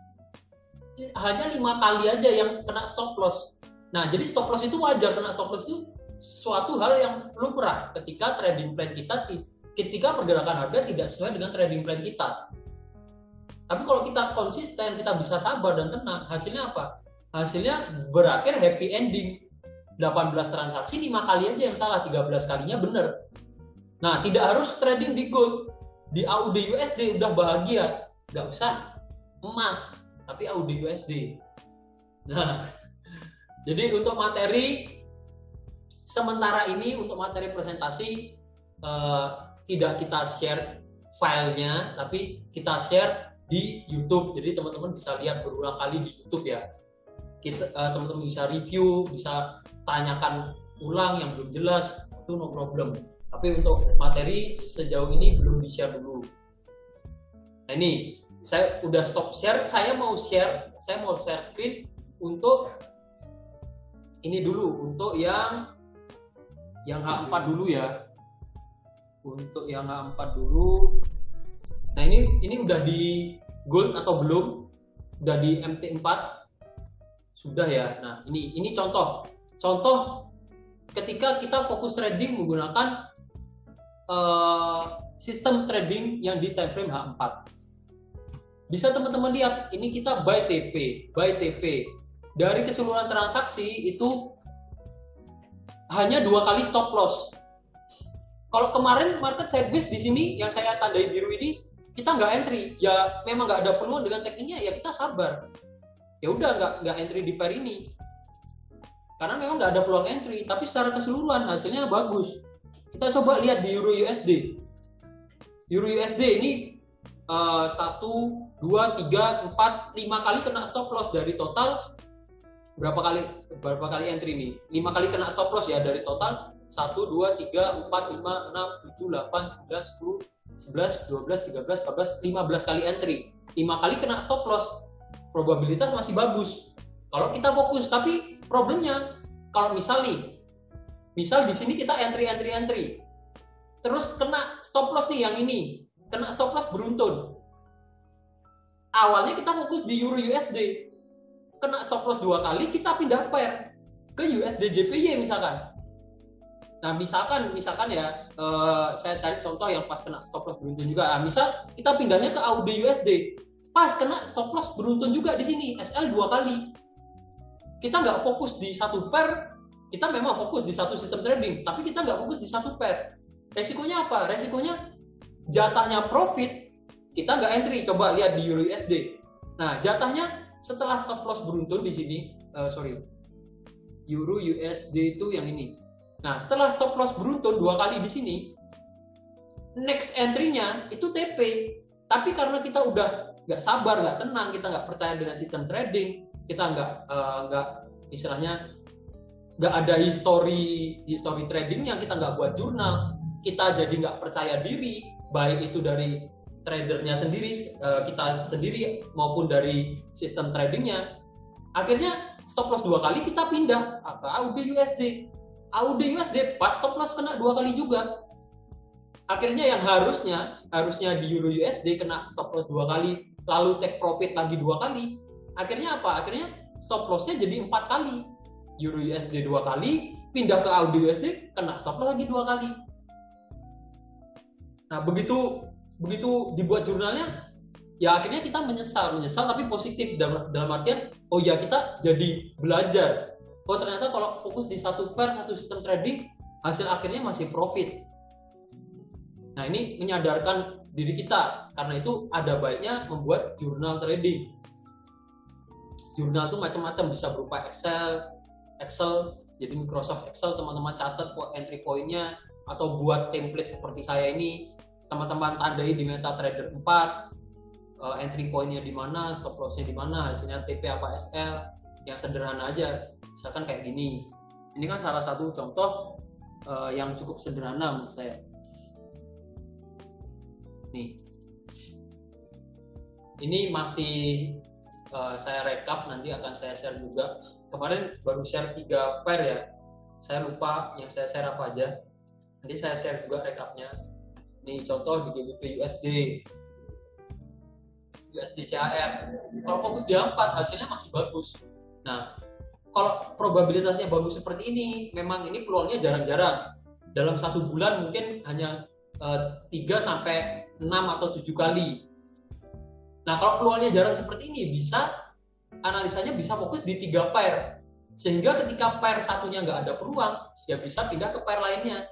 hanya lima kali aja yang kena stop loss. Nah jadi stop loss itu wajar, kena stop loss itu suatu hal yang lumrah ketika trading plan kita, ketika pergerakan harga tidak sesuai dengan trading plan kita. Tapi kalau kita konsisten, kita bisa sabar dan tenang, hasilnya apa? Hasilnya berakhir happy ending. delapan belas transaksi, lima kali aja yang salah, tiga belas kalinya benar. Nah tidak harus trading di gold, di A U D U S D udah bahagia, nggak usah emas, tapi A U D U S D. Nah, jadi untuk materi sementara ini untuk materi presentasi uh, tidak kita share filenya, tapi kita share di YouTube. Jadi teman-teman bisa lihat berulang kali di YouTube ya. Kita uh, teman-teman bisa review, bisa tanyakan ulang yang belum jelas, itu no problem. Tapi untuk materi sejauh ini belum di-share dulu. Nah ini saya udah stop share, saya mau share, saya mau share screen untuk ini dulu, untuk yang yang H empat dulu ya. Untuk yang H empat dulu. Nah ini ini udah di gold atau belum? Udah di M T empat? Sudah ya. Nah ini ini contoh. Contoh ketika kita fokus trading menggunakan uh, sistem trading yang di time frame H empat. Bisa teman-teman lihat, ini kita buy T P, buy T P. Dari keseluruhan transaksi itu hanya dua kali stop loss. Kalau kemarin market sideways di sini yang saya tandai biru ini, kita nggak entry. Ya memang nggak ada peluang dengan tekniknya, ya kita sabar. Ya udah nggak nggak entry di pair ini. Karena memang nggak ada peluang entry, tapi secara keseluruhan hasilnya bagus. Kita coba lihat di Euro U S D. Euro U S D ini satu, dua, tiga, empat, lima kali kena stop loss dari total berapa kali berapa kali entry nih? lima kali kena stop loss ya dari total satu, dua, tiga, empat, lima, enam, tujuh, delapan, sembilan, sepuluh, sebelas, dua belas, tiga belas, empat belas, lima belas kali entry. lima kali kena stop loss. Probabilitas masih bagus. Kalau kita fokus, tapi problemnya kalau misal nih, misal di sini kita entry entry entry. Terus kena stop loss nih yang ini. Kena stop loss beruntun. Awalnya kita fokus di Euro U S D. Kena stop loss dua kali, kita pindah pair ke U S D J P Y misalkan. Nah, misalkan misalkan ya, uh, saya cari contoh yang pas kena stop loss beruntun juga. Nah, misal kita pindahnya ke A U D U S D. Pas kena stop loss beruntun juga di sini, S L dua kali. Kita nggak fokus di satu pair, kita memang fokus di satu sistem trading, tapi kita nggak fokus di satu pair. Resikonya apa? Resikonya jatahnya profit, kita nggak entry. Coba lihat di Euro U S D. Nah, jatahnya setelah stop loss beruntun di sini, uh, sorry, Euro U S D itu yang ini. Nah, setelah stop loss beruntun dua kali di sini, next entry-nya itu T P. Tapi karena kita udah nggak sabar, nggak tenang, kita nggak percaya dengan sistem trading, kita nggak uh, nggak istilahnya nggak ada history history trading yang kita nggak buat jurnal, kita jadi nggak percaya diri, baik itu dari tradernya sendiri, kita sendiri maupun dari sistem tradingnya. Akhirnya stop loss dua kali kita pindah ke A U D U S D. A U D U S D pas stop loss kena dua kali juga. Akhirnya yang harusnya harusnya di Euro U S D kena stop loss dua kali, lalu take profit lagi dua kali. Akhirnya apa? Akhirnya stop lossnya jadi empat kali. Euro U S D dua kali, pindah ke A U D U S D, kena stop loss lagi dua kali. Nah, begitu begitu dibuat jurnalnya, ya akhirnya kita menyesal, menyesal tapi positif dalam, dalam artian, oh ya kita jadi belajar. Oh ternyata kalau fokus di satu pair, satu sistem trading, hasil akhirnya masih profit. Nah ini menyadarkan diri kita, karena itu ada baiknya membuat jurnal trading. Jurnal itu macam-macam, bisa berupa Excel, Excel, jadi Microsoft Excel, teman-teman catat entry point-nya, atau buat template seperti saya ini, teman-teman tandai di MetaTrader empat, uh, entry point-nya di mana, stop loss-nya di mana, hasilnya T P apa S L, yang sederhana aja, misalkan kayak gini. Ini kan salah satu contoh uh, yang cukup sederhana menurut saya. Nih, ini masih uh, saya rekap, nanti akan saya share juga. Kemarin baru share tiga pair ya, saya lupa yang saya share apa aja. Nanti saya share juga rekapnya. Ini contoh di G B P U S D, U S D C H R. Kalau fokus di empat hasilnya masih bagus. Nah, kalau probabilitasnya bagus seperti ini, memang ini peluangnya jarang-jarang. Dalam satu bulan mungkin hanya uh, tiga sampai enam atau tujuh kali. Nah, kalau peluangnya jarang seperti ini, bisa analisanya bisa fokus di tiga pair. Sehingga ketika pair satunya nggak ada peluang, ya bisa pindah ke pair lainnya.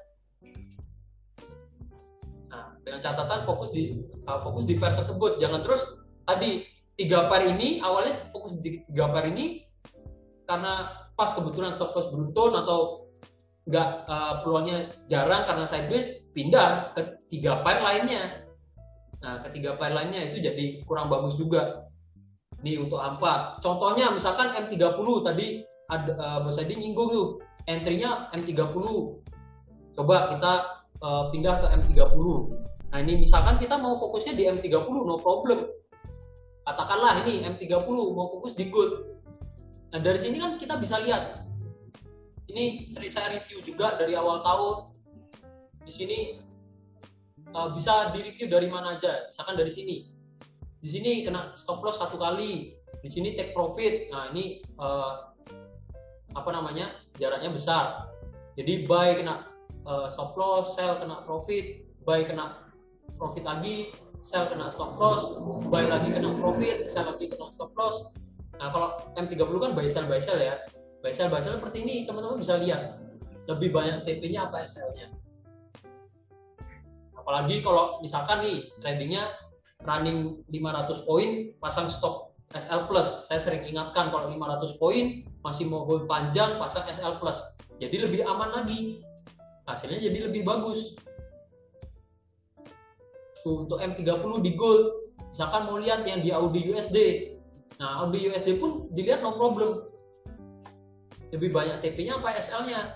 Dengan catatan fokus di uh, fokus di pair tersebut, jangan terus tadi tiga pair ini awalnya fokus di tiga pair ini karena pas kebetulan stop loss beruntun atau nggak uh, peluangnya jarang karena sideways, pindah ke tiga pair lainnya. Nah, ketiga pair lainnya itu jadi kurang bagus juga. Ini untuk H empat. Contohnya misalkan M tiga puluh tadi ada uh, Bos Edi nyinggung tuh, entry-nya M tiga puluh. Coba kita uh, pindah ke M tiga puluh. Nah, ini misalkan kita mau fokusnya di M tiga puluh, no problem. Katakanlah ini M tiga puluh mau fokus di gold. Nah, dari sini kan kita bisa lihat. Ini sering saya review juga dari awal tahun. Di sini uh, bisa di-review dari mana aja. Misalkan dari sini. Di sini kena stop loss satu kali. Di sini take profit. Nah, ini uh, apa namanya? Jaraknya besar. Jadi buy kena uh, stop loss, sell kena profit, buy kena profit lagi, sell kena stop loss, buy lagi kena profit, sell lagi kena stop loss. Nah, kalau M tiga puluh kan buy sell buy sell ya. Buy sell buy sell seperti ini, teman-teman bisa lihat lebih banyak T P-nya apa S L-nya. Apalagi kalau misalkan nih tradingnya running lima ratus poin, pasang stop S L plus. Saya sering ingatkan kalau lima ratus poin masih mau hold panjang, pasang S L plus. Jadi lebih aman lagi. Hasilnya jadi lebih bagus. Tuh, untuk M tiga puluh di gold, misalkan mau lihat yang di A U D U S D. Nah, A U D U S D pun dilihat no problem. Lebih banyak T P-nya apa S L-nya.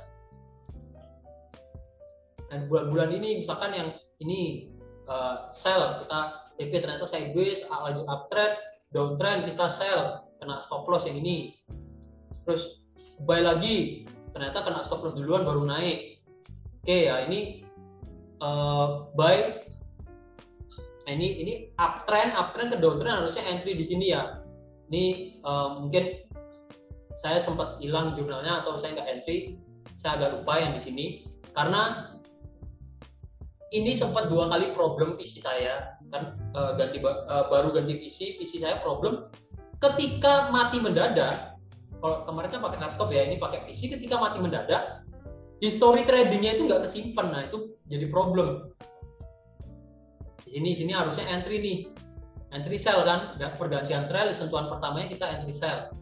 Dan bulan-bulan ini misalkan yang ini uh, sell, kita T P ternyata sideways, lagi uptrend, downtrend kita sell, kena stop loss yang ini. Terus buy lagi, ternyata kena stop loss duluan baru naik. Oke ya, ini uh, buy. Nah, ini ini uptrend, uptrend ke downtrend harusnya entry di sini ya. Ini uh, mungkin saya sempat hilang jurnalnya atau saya nggak entry, saya agak lupa yang di sini karena ini sempat dua kali problem P C saya kan, uh, ganti uh, baru ganti P C, P C saya problem ketika mati mendadak. Kalau kemarin kan pakai laptop ya, ini pakai P C, ketika mati mendadak history tradingnya itu nggak kesimpan. Nah, itu jadi problem. Di sini sini harusnya entry nih, entry sell kan, pergantian trail, sentuhan pertamanya kita entry sell.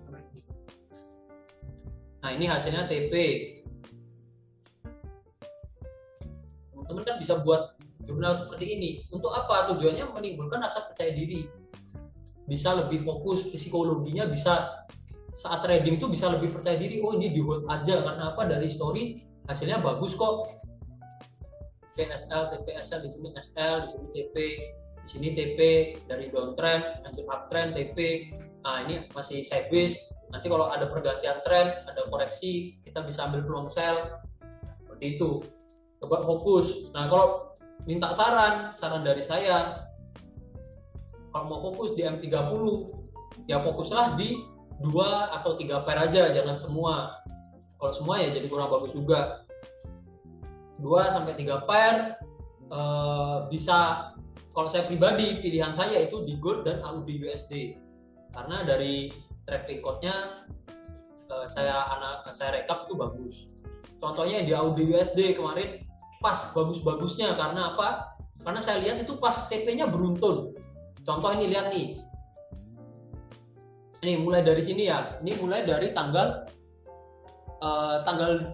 Nah, ini hasilnya T P. Teman-teman kan bisa buat jurnal seperti ini. Untuk apa? Tujuannya menimbulkan rasa percaya diri. Bisa lebih fokus, psikologinya bisa saat trading itu bisa lebih percaya diri. Oh, ini di hold aja karena apa? Dari story hasilnya bagus kok. Oke, S L, T P, S L, di sini S L, di sini T P, di sini T P dari downtrend, lanjut uptrend, T P. Nah, ini masih sideways. Nanti kalau ada pergantian tren, ada koreksi, kita bisa ambil peluang sell. Seperti itu. Coba fokus. Nah, kalau minta saran, saran dari saya, kalau mau fokus di M tiga puluh, ya fokuslah di dua atau tiga pair aja, jangan semua. Kalau semua ya jadi kurang bagus juga. dua sampai tiga pair eh, bisa, kalau saya pribadi pilihan saya itu di gold dan A U D U S D. Karena dari track recordnya uh, saya anak saya rekap itu bagus. Contohnya di A U D U S D kemarin pas bagus-bagusnya karena apa? Karena saya lihat itu pas T P-nya beruntun. Contoh ini lihat nih. Ini mulai dari sini ya. Ini mulai dari tanggal uh, tanggal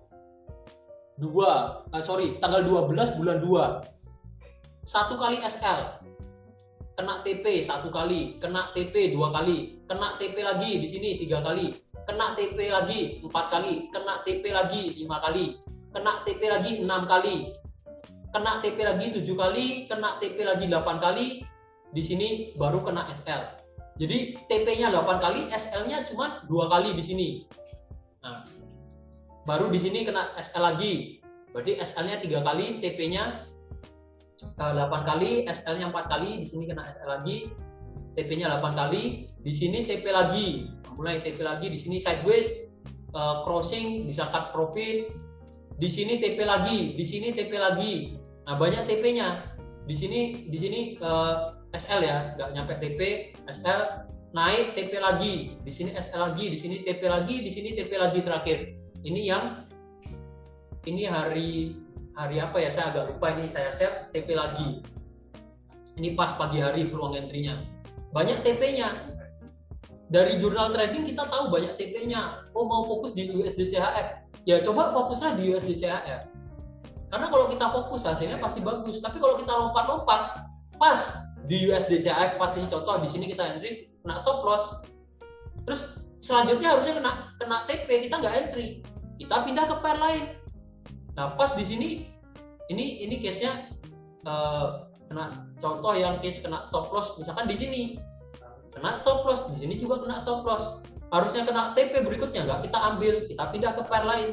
dua, uh, sorry, tanggal dua belas bulan dua. Satu kali S L. Kena T P satu kali, kena T P dua kali, kena T P lagi di sini tiga kali, kena T P lagi empat kali, kena T P lagi lima kali, kena T P lagi enam kali, kena T P lagi tujuh kali, kena T P lagi delapan kali, di sini baru kena S L. Jadi T P-nya delapan kali, S L-nya cuma dua kali di sini. Nah, baru di sini kena S L lagi, berarti S L-nya tiga kali, T P-nya delapan kali, S L-nya empat kali, di sini kena S L lagi, T P-nya delapan kali, di sini T P lagi, mulai T P lagi, di sini sideways, uh, crossing, bisa cut profit, di sini T P lagi, di sini T P lagi. Nah, banyak T P-nya. Di sini di sini uh, S L ya, nggak nyampe T P, S L, naik T P lagi, di sini S L lagi, di sini T P lagi, di sini T P lagi terakhir. Ini yang ini hari hari apa ya, saya agak lupa, ini saya set T P lagi. Ini pas pagi hari peluang entry-nya. Banyak T P-nya. dari jurnal trading kita tahu banyak T P-nya. Oh, mau fokus di U S D C H F. Ya coba fokuslah di U S D C H F. Karena kalau kita fokus hasilnya pasti bagus. Tapi kalau kita lompat-lompat, pas di U S D C H F, pas ini contoh di sini kita entry kena stop loss. Terus selanjutnya harusnya kena kena T P, kita nggak entry. Kita pindah ke pair lain. Nah, pas di sini ini ini case-nya uh, kena contoh yang case kena stop loss, misalkan di sini kena stop loss, di sini juga kena stop loss. Harusnya kena T P berikutnya nggak kita ambil, kita pindah ke pair lain.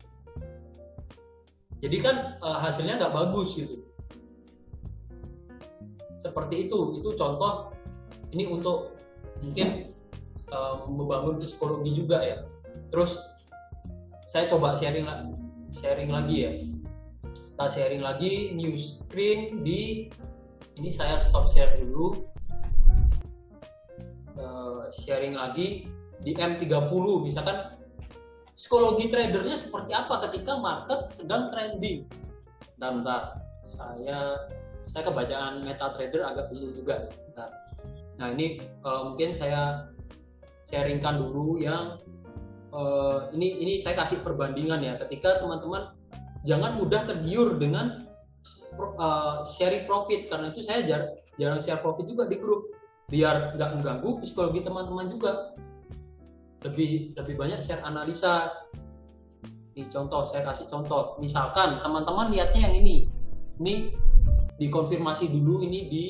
Jadi kan uh, hasilnya nggak bagus gitu. Seperti itu, itu contoh. Ini untuk mungkin uh, membangun psikologi juga ya. Terus saya coba sharing sharing lagi ya. Kita sharing lagi new screen di ini saya stop share dulu. Uh, sharing lagi di M tiga puluh, misalkan psikologi tradernya seperti apa ketika market sedang trending. Bentar, bentar. Saya saya kebacaan MetaTrader agak dulu juga. Bentar. Nah ini uh, mungkin saya sharingkan dulu yang uh, ini ini saya kasih perbandingan ya. Ketika teman-teman jangan mudah tergiur dengan uh, sharing profit, karena itu saya jar, jarang share profit juga di grup biar nggak mengganggu psikologi teman-teman juga. Lebih lebih banyak share analisa. Ini contoh, saya kasih contoh. Misalkan teman-teman lihatnya yang ini. Ini dikonfirmasi dulu ini di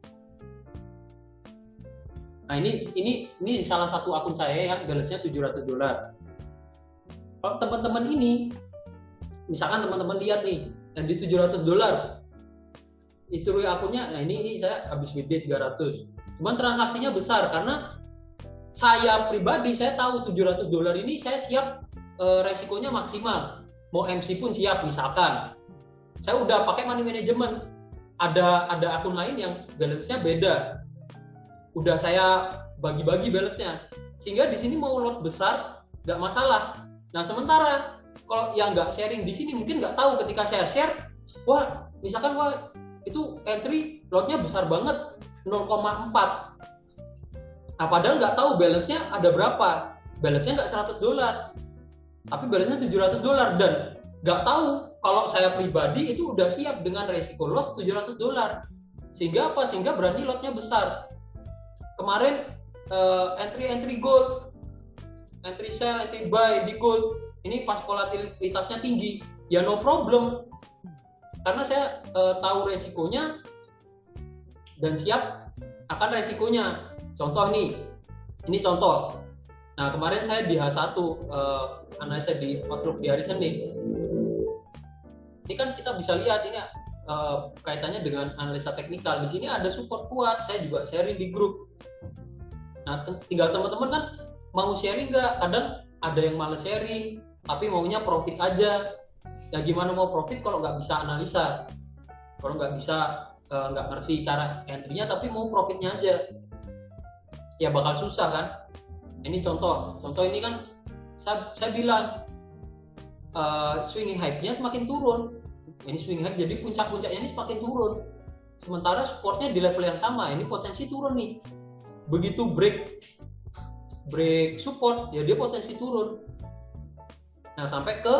Nah, ini ini ini salah satu akun saya yang balance-nya tujuh ratus dolar. Kalau teman-teman ini misalkan teman-teman lihat nih, yang di tujuh ratus dolar. History akunnya, nah ini ini saya habis B D tiga ratus. Cuman transaksinya besar karena saya pribadi saya tahu tujuh ratus dolar ini saya siap e, resikonya maksimal. Mau M C pun siap misalkan. Saya udah pakai money management. Ada ada akun lain yang balance-nya beda. Udah saya bagi-bagi balance-nya. Sehingga di sini mau lot besar nggak masalah. Nah, sementara kalau yang nggak sharing di sini mungkin nggak tahu ketika saya share, wah, misalkan wah itu entry lotnya besar banget nol koma empat. Nah, padahal nggak tahu balance-nya ada berapa. Balance-nya nggak seratus dolar. Tapi balance-nya tujuh ratus dolar. Dan nggak tahu kalau saya pribadi itu udah siap dengan resiko loss tujuh ratus dolar. Sehingga apa? Sehingga berani lotnya besar. Kemarin uh, entry-entry gold. Entry sell, entry buy di gold. Ini pas volatilitasnya tinggi. Ya no problem. Karena saya uh, tahu resikonya dan siap akan resikonya. Contoh nih, ini contoh. Nah, kemarin saya di H satu uh, analisa di Outlook di hari Senin. Ini kan kita bisa lihat ini uh, kaitannya dengan analisa teknikal. Di sini ada support kuat. Saya juga sharing di grup. Nah, tinggal teman-teman kan mau sharing nggak? Kadang ada yang malas sharing, tapi maunya profit aja. Ya gimana mau profit kalau nggak bisa analisa? Kalau nggak bisa uh, nggak ngerti cara entry-nya, tapi mau profitnya aja. Ya bakal susah kan. Ini contoh, contoh ini kan saya, saya bilang uh, swing high-nya semakin turun. Ini swing high jadi puncak-puncaknya ini semakin turun. Sementara supportnya di level yang sama, ini potensi turun nih. Begitu break break support, ya dia potensi turun. Nah sampai ke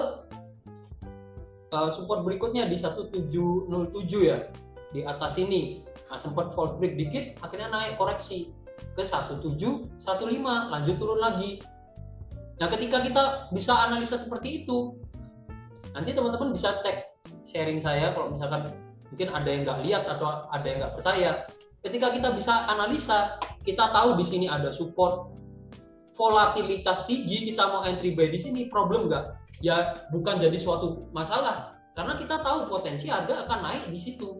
uh, support berikutnya di seribu tujuh ratus tujuh ya, di atas ini. Nah, sempat false break dikit, akhirnya naik koreksi ke seribu tujuh ratus lima belas, lanjut turun lagi. Nah, ketika kita bisa analisa seperti itu, nanti teman-teman bisa cek sharing saya kalau misalkan mungkin ada yang nggak lihat atau ada yang nggak percaya. Ketika kita bisa analisa, kita tahu di sini ada support, volatilitas tinggi, kita mau entry buy di sini, problem nggak? Ya bukan jadi suatu masalah, karena kita tahu potensi harga akan naik di situ.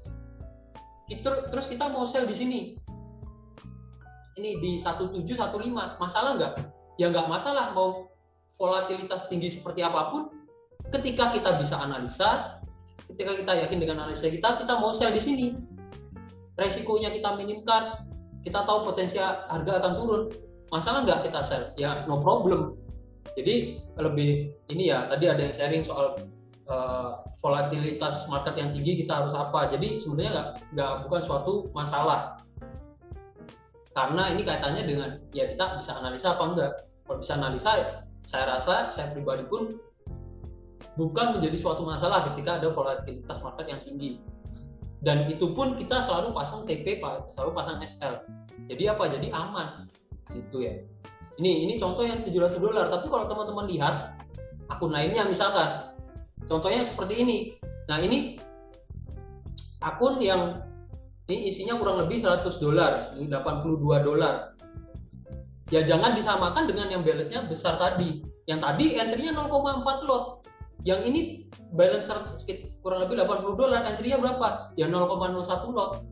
Terus kita mau sell di sini. Ini di seribu tujuh ratus lima belas, masalah nggak? Ya nggak masalah, mau volatilitas tinggi seperti apapun, ketika kita bisa analisa, ketika kita yakin dengan analisa kita, kita mau sell di sini, resikonya kita minimkan, kita tahu potensi harga akan turun, masalah nggak kita sell? Ya no problem. Jadi lebih ini ya, tadi ada yang sharing soal uh, volatilitas market yang tinggi kita harus apa. Jadi sebenarnya nggak nggak bukan suatu masalah. karena ini kaitannya dengan ya kita bisa analisa apa enggak. Kalau bisa analisa, saya rasa saya pribadi pun bukan menjadi suatu masalah ketika ada volatilitas market yang tinggi. Dan itu pun kita selalu pasang T P, selalu pasang S L. Jadi apa? Jadi aman, gitu ya. Ini ini contoh yang tujuh ratus dolar. Tapi kalau teman-teman lihat akun lainnya, misalkan, contohnya seperti ini. Nah ini akun yang ini isinya kurang lebih seratus dolar, ini delapan puluh dua dolar. Ya jangan disamakan dengan yang balance-nya besar tadi. Yang tadi entry-nya nol koma empat lot. Yang ini balance kurang lebih delapan puluh dolar, entry-nya berapa? Ya nol koma nol satu lot.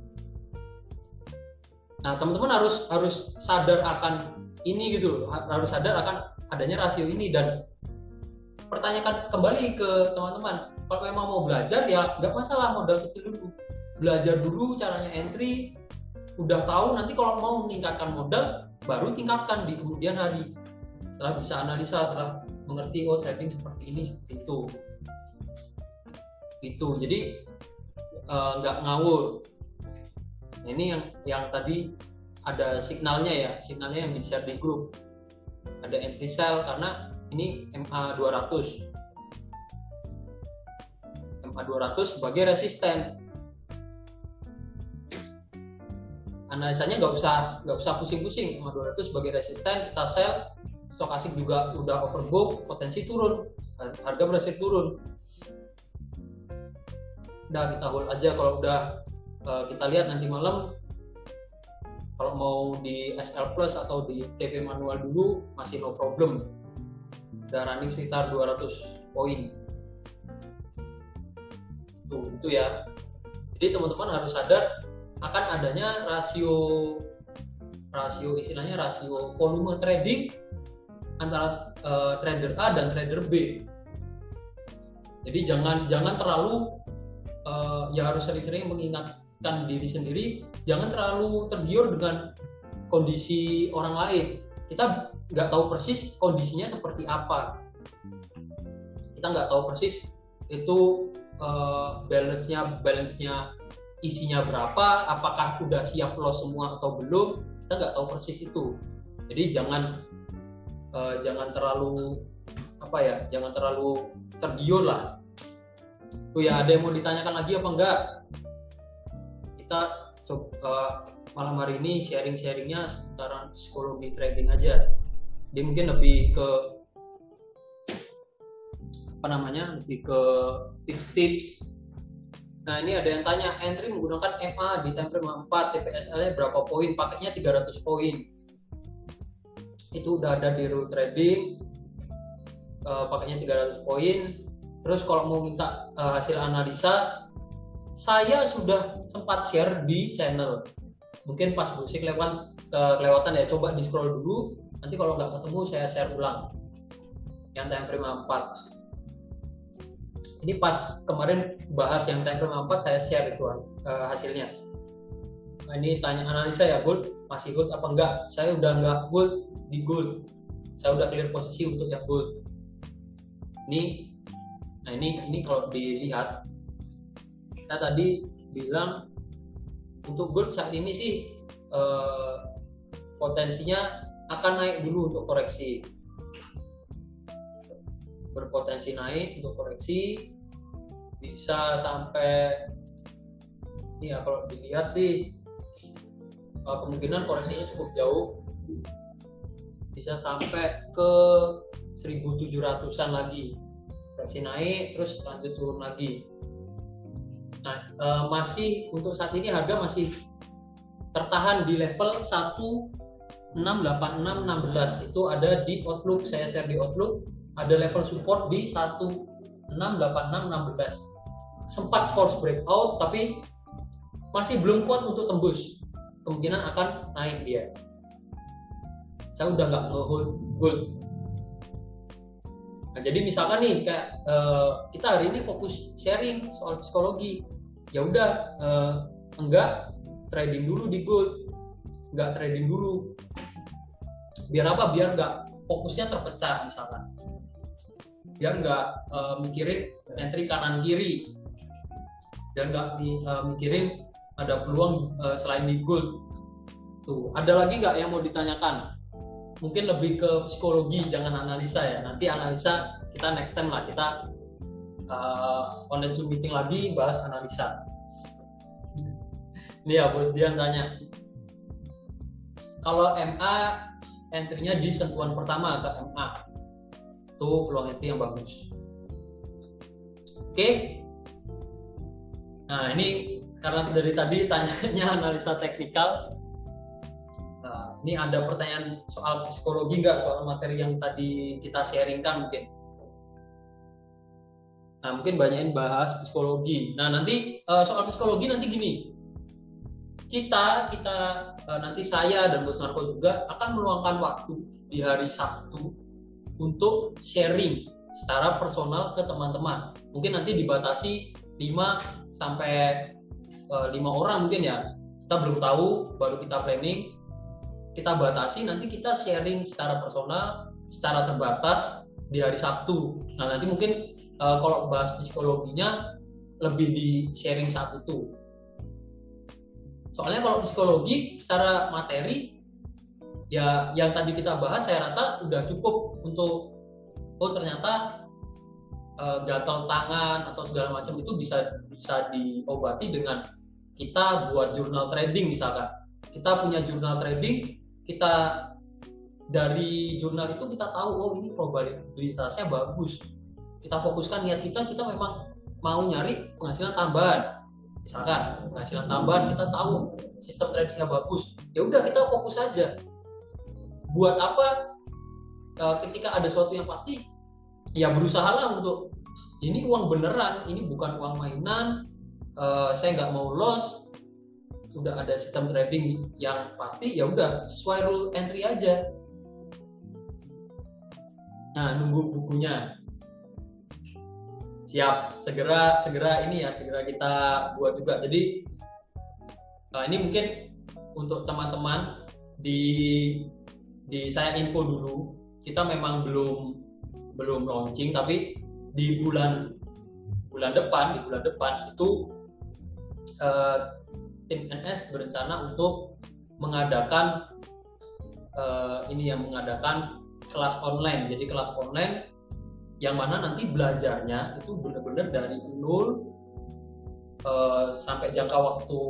Nah, teman-teman harus harus sadar akan ini gitu, harus sadar akan adanya rasio ini dan pertanyakan kembali ke teman-teman. Kalau memang mau belajar ya nggak masalah, modal kecil dulu. Belajar dulu caranya entry, udah tahu nanti kalau mau meningkatkan modal baru tingkatkan di kemudian hari. Setelah bisa analisa, setelah mengerti oh trading seperti ini, seperti itu. Gitu. Jadi uh, nggak ngawur. Nah, ini yang yang tadi ada signalnya ya, signalnya yang di-share di grup. Ada entry sell karena ini M A dua ratus. M A dua ratus sebagai resisten. Analisanya nggak usah nggak usah pusing-pusing. M A dua ratus sebagai resisten, kita sell. Stokastik juga udah overbought, potensi turun, harga berhasil turun. Udah kita hold aja. Kalau udah uh, kita lihat nanti malam, kalau mau di S L plus atau di T P manual dulu masih no problem. Udah running sekitar dua ratus poin. Tuh itu ya. Jadi teman-teman harus sadar akan adanya rasio rasio istilahnya rasio volume trading antara uh, trader A dan trader B. Jadi jangan jangan terlalu uh, ya harus sering-sering mengingatkan diri sendiri, jangan terlalu tergiur dengan kondisi orang lain. Kita nggak tahu persis kondisinya seperti apa. Kita nggak tahu persis itu uh, balance-nya balance-nya isinya berapa, apakah udah siap loss semua atau belum, kita nggak tahu persis itu. Jadi jangan uh, jangan terlalu apa ya, jangan terlalu tergiur lah. Tuh ya, ada yang mau ditanyakan lagi apa enggak? Kita uh, malam hari ini sharing-sharingnya seputaran psikologi trading aja. Dia mungkin lebih ke apa namanya, lebih ke tips-tips. Nah ini ada yang tanya, entry menggunakan M A di time frame empat, T P S L-nya berapa poin? Pakainya tiga ratus poin. Itu udah ada di rule trading, uh, pakainya tiga ratus poin. Terus kalau mau minta uh, hasil analisa, saya sudah sempat share di channel. Mungkin pas musik lewat uh, kelewatan ya, coba di scroll dulu. Nanti kalau nggak ketemu saya share ulang yang time frame empat. Ini pas kemarin bahas yang time frame empat, saya share itu uh, hasilnya. Nah, ini tanya analisa ya, gold masih gold apa enggak? Saya udah enggak gold di gold. Saya udah clear posisi untuk yang gold. Ini, nah ini ini kalau dilihat, saya tadi bilang untuk gold saat ini sih uh, potensinya akan naik dulu untuk koreksi. Berpotensi naik untuk koreksi bisa sampai ya kalau dilihat sih kemungkinan koreksinya cukup jauh, bisa sampai ke seribu tujuh ratusan lagi koreksi naik terus lanjut turun lagi. Nah eh, masih untuk saat ini harga masih tertahan di level satu enam delapan enam enam belas, itu ada di Outlook, saya share di Outlook. Ada level support di satu enam delapan enam enam belas. Sempat false breakout tapi masih belum kuat untuk tembus. Kemungkinan akan naik dia. Saya udah nggak nge-hold gold. Nah, jadi misalkan nih kayak uh, kita hari ini fokus sharing soal psikologi. Ya udah uh, enggak trading dulu di gold. Enggak trading dulu. Biar apa? Biar nggak fokusnya terpecah misalkan. Biar nggak uh, mikirin entry kanan kiri, dan nggak uh, mikirin ada peluang uh, selain di gold. Tuh, ada lagi nggak yang mau ditanyakan? Mungkin lebih ke psikologi, jangan analisa ya. Nanti analisa kita next time lah, kita uh, online Zoom meeting lagi bahas analisa. Ini ya Bos Dian tanya, kalau M A entry-nya di sentuhan pertama ke M A, tuh peluang entry yang bagus. Oke, nah ini karena dari tadi tanyanya analisa teknikal. Nah, ini ada pertanyaan soal psikologi nggak, soal materi yang tadi kita sharingkan mungkin. Nah, mungkin banyakin bahas psikologi. Nah, nanti uh, soal psikologi nanti gini. Kita, kita uh, nanti saya dan Bos Narko juga akan meluangkan waktu di hari Sabtu untuk sharing secara personal ke teman-teman. Mungkin nanti dibatasi lima sampai lima orang mungkin ya. Kita belum tahu, baru kita planning. Kita batasi, nanti kita sharing secara personal, secara terbatas di hari Sabtu. Nah, nanti mungkin uh, kalau bahas psikologinya lebih di sharing saat itu. Soalnya kalau psikologi secara materi ya yang tadi kita bahas saya rasa udah cukup untuk oh ternyata uh, gatal tangan atau segala macam itu bisa bisa diobati dengan kita buat jurnal trading misalkan. Kita punya jurnal trading, kita dari jurnal itu kita tahu oh ini probabilitasnya bagus. Kita fokuskan niat kita, kita memang mau nyari penghasilan tambahan. Misalkan penghasilan tambahan kita tahu sistem tradingnya bagus. Ya udah kita fokus saja. Buat apa ketika ada sesuatu yang pasti ya berusahalah untuk ini uang beneran, ini bukan uang mainan. Uh, saya nggak mau loss, sudah ada sistem trading yang pasti ya udah sesuai rule entry aja. Nah, nunggu bukunya. Siap, segera segera ini ya segera kita buat juga. Jadi uh, ini mungkin untuk teman-teman di di saya info dulu. Kita memang belum belum launching, tapi di bulan bulan depan di bulan depan itu uh, tim N S berencana untuk mengadakan uh, ini yang mengadakan kelas online. Jadi kelas online yang mana nanti belajarnya itu benar-benar dari nol uh, sampai jangka waktu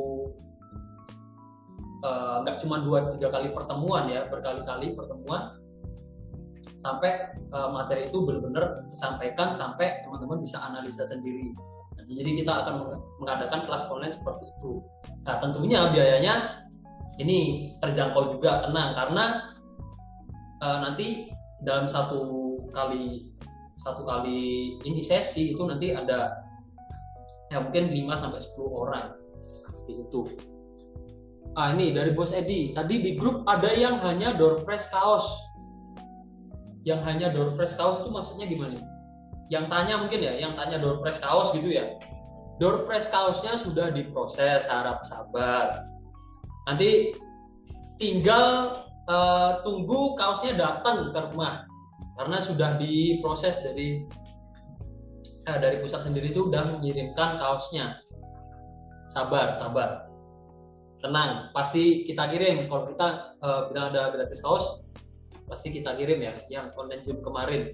uh, nggak cuma dua tiga kali pertemuan ya, berkali-kali pertemuan sampai uh, materi itu benar-benar disampaikan sampai teman-teman bisa analisa sendiri. Jadi kita akan mengadakan kelas online seperti itu. Nah, tentunya biayanya ini terjangkau juga, tenang, karena uh, nanti dalam satu kali satu kali ini sesi itu nanti ada ya mungkin lima sampai sepuluh orang itu. Ah, ini dari Bos Edi. Tadi di grup ada yang hanya door prize kaos. Yang hanya door prize kaos itu maksudnya gimana? Yang tanya mungkin ya, yang tanya door prize kaos gitu ya. Door prize kaosnya sudah diproses, harap sabar. Nanti tinggal uh, tunggu kaosnya datang ke rumah, karena sudah diproses dari eh, dari pusat sendiri itu udah mengirimkan kaosnya. Sabar, sabar, tenang, pasti kita kirim. Kalau kita uh, bilang ada gratis kaos, pasti kita kirim ya, yang online Zoom kemarin.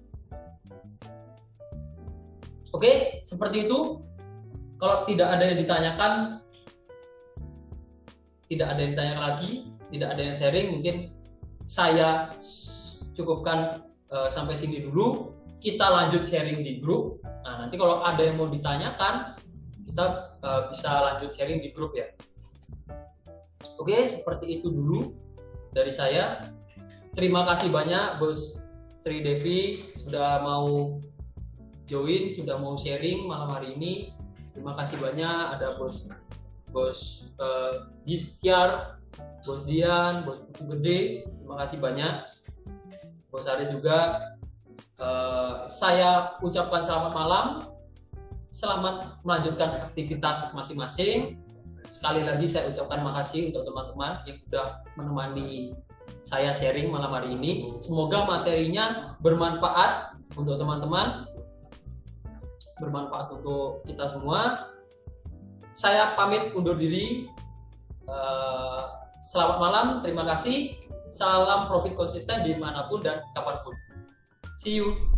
Oke, seperti itu. Kalau tidak ada yang ditanyakan, tidak ada yang ditanyakan lagi, tidak ada yang sharing, mungkin saya cukupkan uh, sampai sini dulu. Kita lanjut sharing di grup. Nah, nanti kalau ada yang mau ditanyakan, kita uh, bisa lanjut sharing di grup ya. Oke, seperti itu dulu dari saya. Terima kasih banyak Bos Tri Devi sudah mau join, sudah mau sharing malam hari ini. Terima kasih banyak, ada Bos Bos uh, Gistiar, Bos Dian, Bos Putu Gede. Terima kasih banyak. Bos Aris juga. Uh, saya ucapkan selamat malam. Selamat melanjutkan aktivitas masing-masing. Sekali lagi saya ucapkan makasih untuk teman-teman yang sudah menemani saya sharing malam hari ini. Semoga materinya bermanfaat untuk teman-teman, bermanfaat untuk kita semua. Saya pamit undur diri. Uh, Selamat malam, terima kasih. Salam profit konsisten dimanapun dan kapanpun. See you.